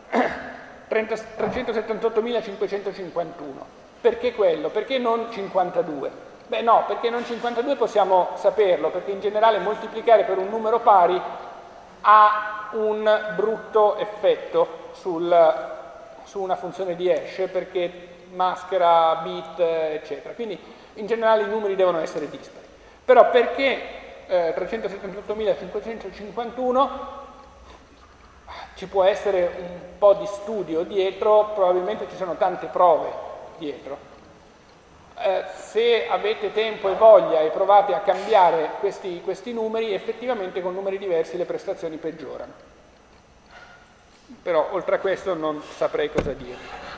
378.551. Perché quello? Perché non 52? Beh no, perché non 52 possiamo saperlo, perché in generale moltiplicare per un numero pari ha un brutto effetto su una funzione di hash, perché maschera bit, eccetera. Quindi in generale i numeri devono essere dispari. Però perché 378.551 ci può essere un po' di studio dietro, probabilmente ci sono tante prove dietro. Se avete tempo e voglia e provate a cambiare questi numeri, effettivamente con numeri diversi le prestazioni peggiorano. Però oltre a questo non saprei cosa dire.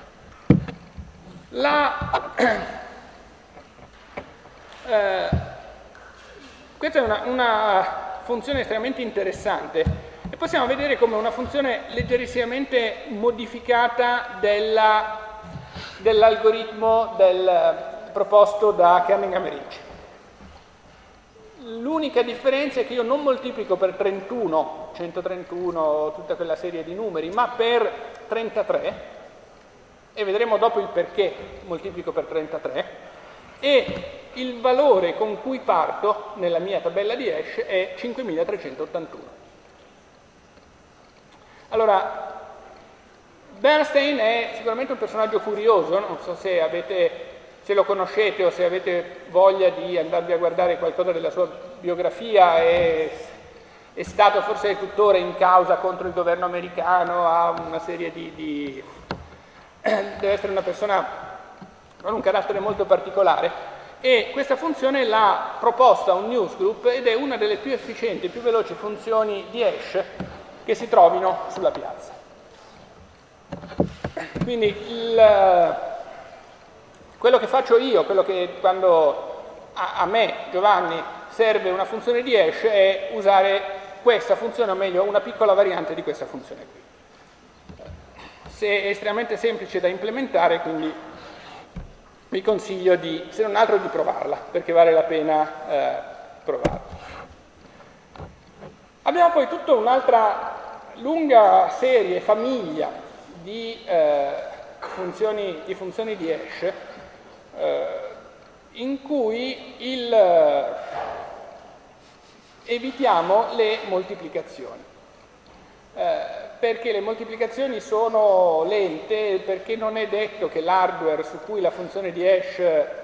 Questa è una funzione estremamente interessante e possiamo vedere come una funzione leggerissimamente modificata dell'algoritmo proposto da Kernighan e Ricci. L'unica differenza è che io non moltiplico per 31, 131, tutta quella serie di numeri, ma per 33, e vedremo dopo il perché moltiplico per 33, e il valore con cui parto nella mia tabella di hash è 5381. Allora, Bernstein è sicuramente un personaggio curioso, non so se lo conoscete o se avete voglia di andarvi a guardare qualcosa della sua biografia. È stato forse tuttora in causa contro il governo americano, ha una serie deve essere una persona con un carattere molto particolare, e questa funzione l'ha proposta un newsgroup ed è una delle più efficienti e più veloci funzioni di hash che si trovino sulla piazza. Quindi quello che faccio io, quello che quando a me, Giovanni, serve una funzione di hash è usare questa funzione, o meglio una piccola variante di questa funzione qui. È estremamente semplice da implementare, quindi vi consiglio se non altro di provarla, perché vale la pena provarla. Abbiamo poi tutta un'altra lunga famiglia di funzioni di hash in cui evitiamo le moltiplicazioni. Perché le moltiplicazioni sono lente, perché non è detto che l'hardware su cui la funzione di hash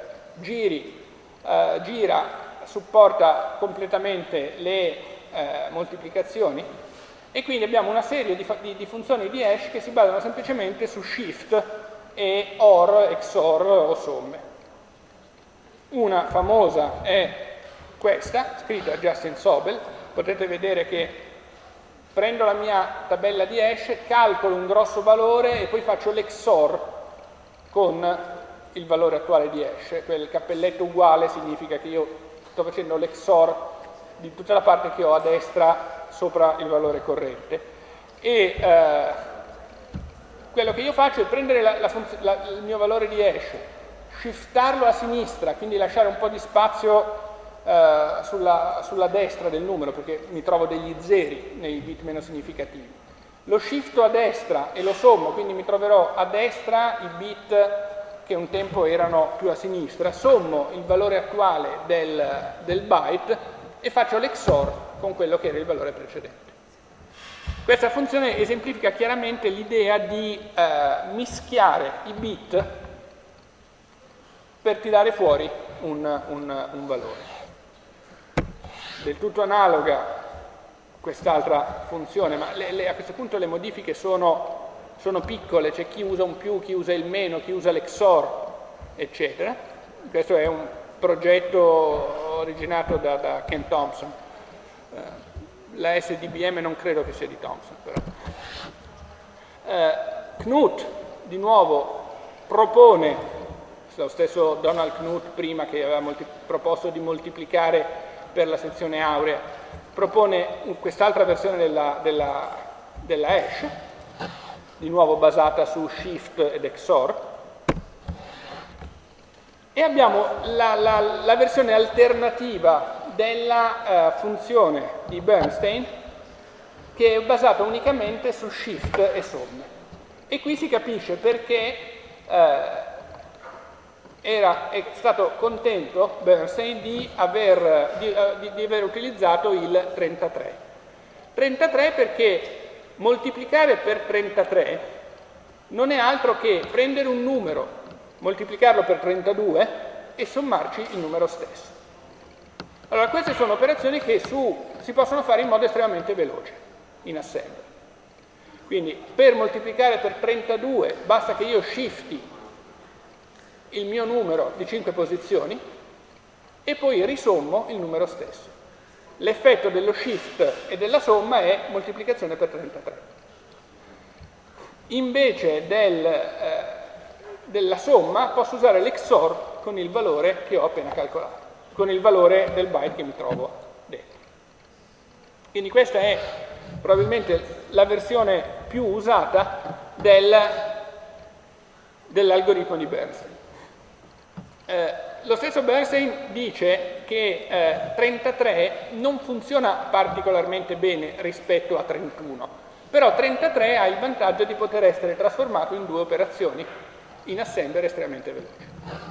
gira supporta completamente le moltiplicazioni, e quindi abbiamo una serie di funzioni di hash che si basano semplicemente su shift e OR, XOR o somme. Una famosa è questa, scritta da Justin Sobel. Potete vedere che prendo la mia tabella di hash, calcolo un grosso valore e poi faccio l'XOR con il valore attuale di hash. Quel cappelletto uguale significa che io sto facendo l'XOR di tutta la parte che ho a destra sopra il valore corrente. E quello che io faccio è prendere il mio valore di hash, shiftarlo a sinistra, quindi lasciare un po' di spazio sulla destra del numero, perché mi trovo degli zeri nei bit meno significativi. Lo shifto a destra e lo sommo, quindi mi troverò a destra i bit che un tempo erano più a sinistra, sommo il valore attuale del byte e faccio l'XOR con quello che era il valore precedente. Questa funzione esemplifica chiaramente l'idea di mischiare i bit per tirare fuori un valore. Del tutto analoga quest'altra funzione, ma a questo punto le modifiche sono piccole, c'è chi usa un più, chi usa il meno, chi usa l'XOR, eccetera. Questo è un progetto originato da Ken Thompson. La SDBM non credo che sia di Thompson, però. Knuth, di nuovo, propone, lo stesso Donald Knuth prima che aveva proposto di moltiplicare per la sezione aurea, propone quest'altra versione della hash, di nuovo basata su shift ed XOR, e abbiamo la versione alternativa della funzione di Bernstein, che è basata unicamente su shift e somme. E qui si capisce perché è stato contento Bernstein di aver utilizzato il 33. 33 perché moltiplicare per 33 non è altro che prendere un numero, moltiplicarlo per 32 e sommarci il numero stesso. Allora, queste sono operazioni che si possono fare in modo estremamente veloce, in assembler. Quindi, per moltiplicare per 32 basta che io shifti il mio numero di 5 posizioni e poi risommo il numero stesso. L'effetto dello shift e della somma è moltiplicazione per 33. Invece della somma posso usare l'XOR con il valore che ho appena calcolato, con il valore del byte che mi trovo dentro. Quindi questa è probabilmente la versione più usata dell'algoritmo di Bernstein. Lo stesso Bernstein dice che 33 non funziona particolarmente bene rispetto a 31, però 33 ha il vantaggio di poter essere trasformato in 2 operazioni in assembler estremamente veloci.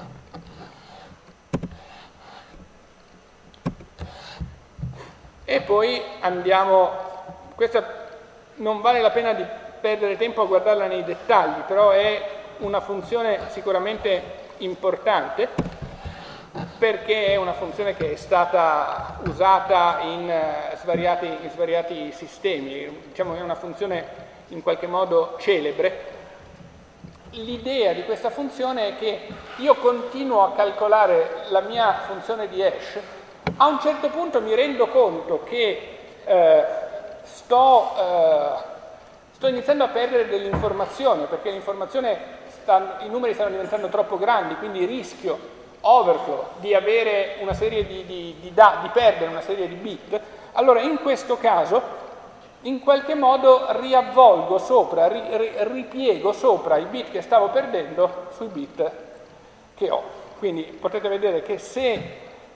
E poi andiamo, questa non vale la pena di perdere tempo a guardarla nei dettagli, però è una funzione sicuramente importante, perché è una funzione che è stata usata in svariati sistemi, diciamo è una funzione in qualche modo celebre. L'idea di questa funzione è che io continuo a calcolare la mia funzione di hash, a un certo punto mi rendo conto che sto iniziando a perdere dell'informazione, perché l'informazione i numeri stanno diventando troppo grandi, quindi rischio overflow di avere una serie di perdere una serie di bit. Allora in questo caso in qualche modo riavvolgo sopra, ripiego sopra i bit che stavo perdendo sui bit che ho. Quindi potete vedere che se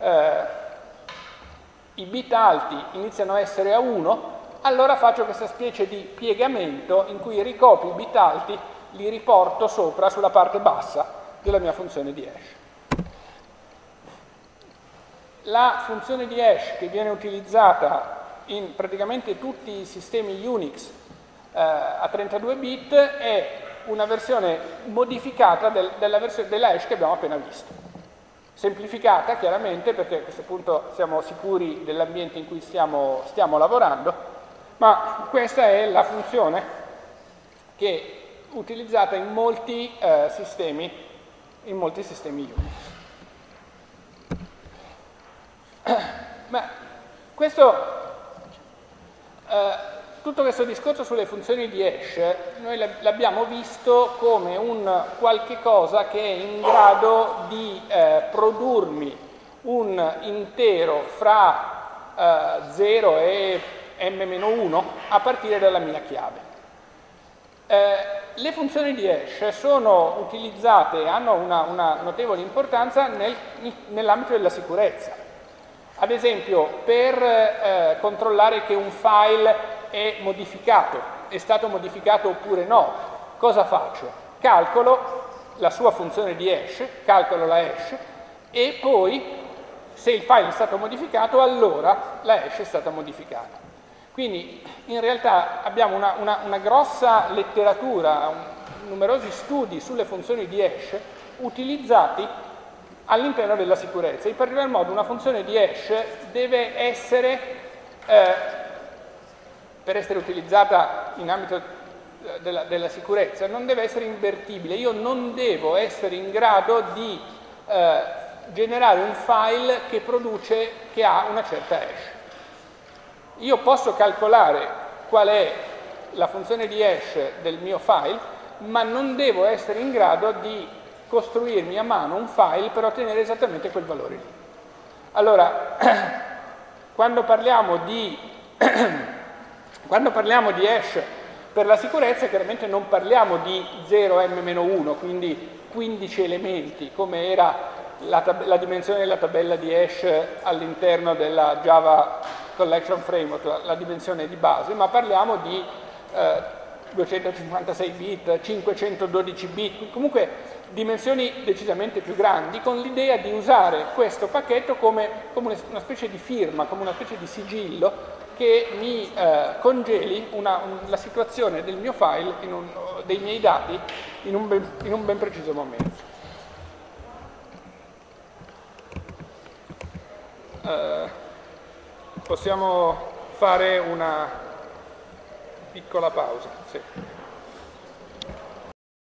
i bit alti iniziano a essere a 1, allora faccio questa specie di piegamento in cui ricopio i bit alti, li riporto sopra sulla parte bassa della mia funzione di hash. La funzione di hash che viene utilizzata in praticamente tutti i sistemi Unix a 32 bit è una versione modificata della hash che abbiamo appena visto. Semplificata chiaramente, perché a questo punto siamo sicuri dell'ambiente in cui stiamo lavorando, ma questa è la funzione che è utilizzata in molti sistemi Unix. Ma tutto questo discorso sulle funzioni di hash noi l'abbiamo visto come un qualche cosa che è in grado di produrmi un intero fra 0 e m-1 a partire dalla mia chiave. Le funzioni di hash sono utilizzate e hanno una notevole importanza nell'ambito della sicurezza. Ad esempio, per controllare che un file è stato modificato oppure no, cosa faccio? Calcolo la sua funzione di hash, calcolo la hash e poi, se il file è stato modificato, allora la hash è stata modificata. Quindi, in realtà, abbiamo una grossa letteratura, numerosi studi sulle funzioni di hash utilizzati all'interno della sicurezza. In particolar modo una funzione di hash deve essere, per essere utilizzata in ambito della sicurezza, non deve essere invertibile. Io non devo essere in grado di generare un file che ha una certa hash. Io posso calcolare qual è la funzione di hash del mio file, ma non devo essere in grado di costruirmi a mano un file per ottenere esattamente quel valore lì. Allora, quando parliamo di hash per la sicurezza, chiaramente non parliamo di 0m-1, quindi 15 elementi, come era la dimensione della tabella di hash all'interno della Java Collection Framework, la dimensione di base, ma parliamo di 256 bit, 512 bit, comunque dimensioni decisamente più grandi, con l'idea di usare questo pacchetto come una specie di firma, come una specie di sigillo che mi congeli la situazione del mio file, dei miei dati, in un ben preciso momento. Possiamo fare una piccola pausa? Sì.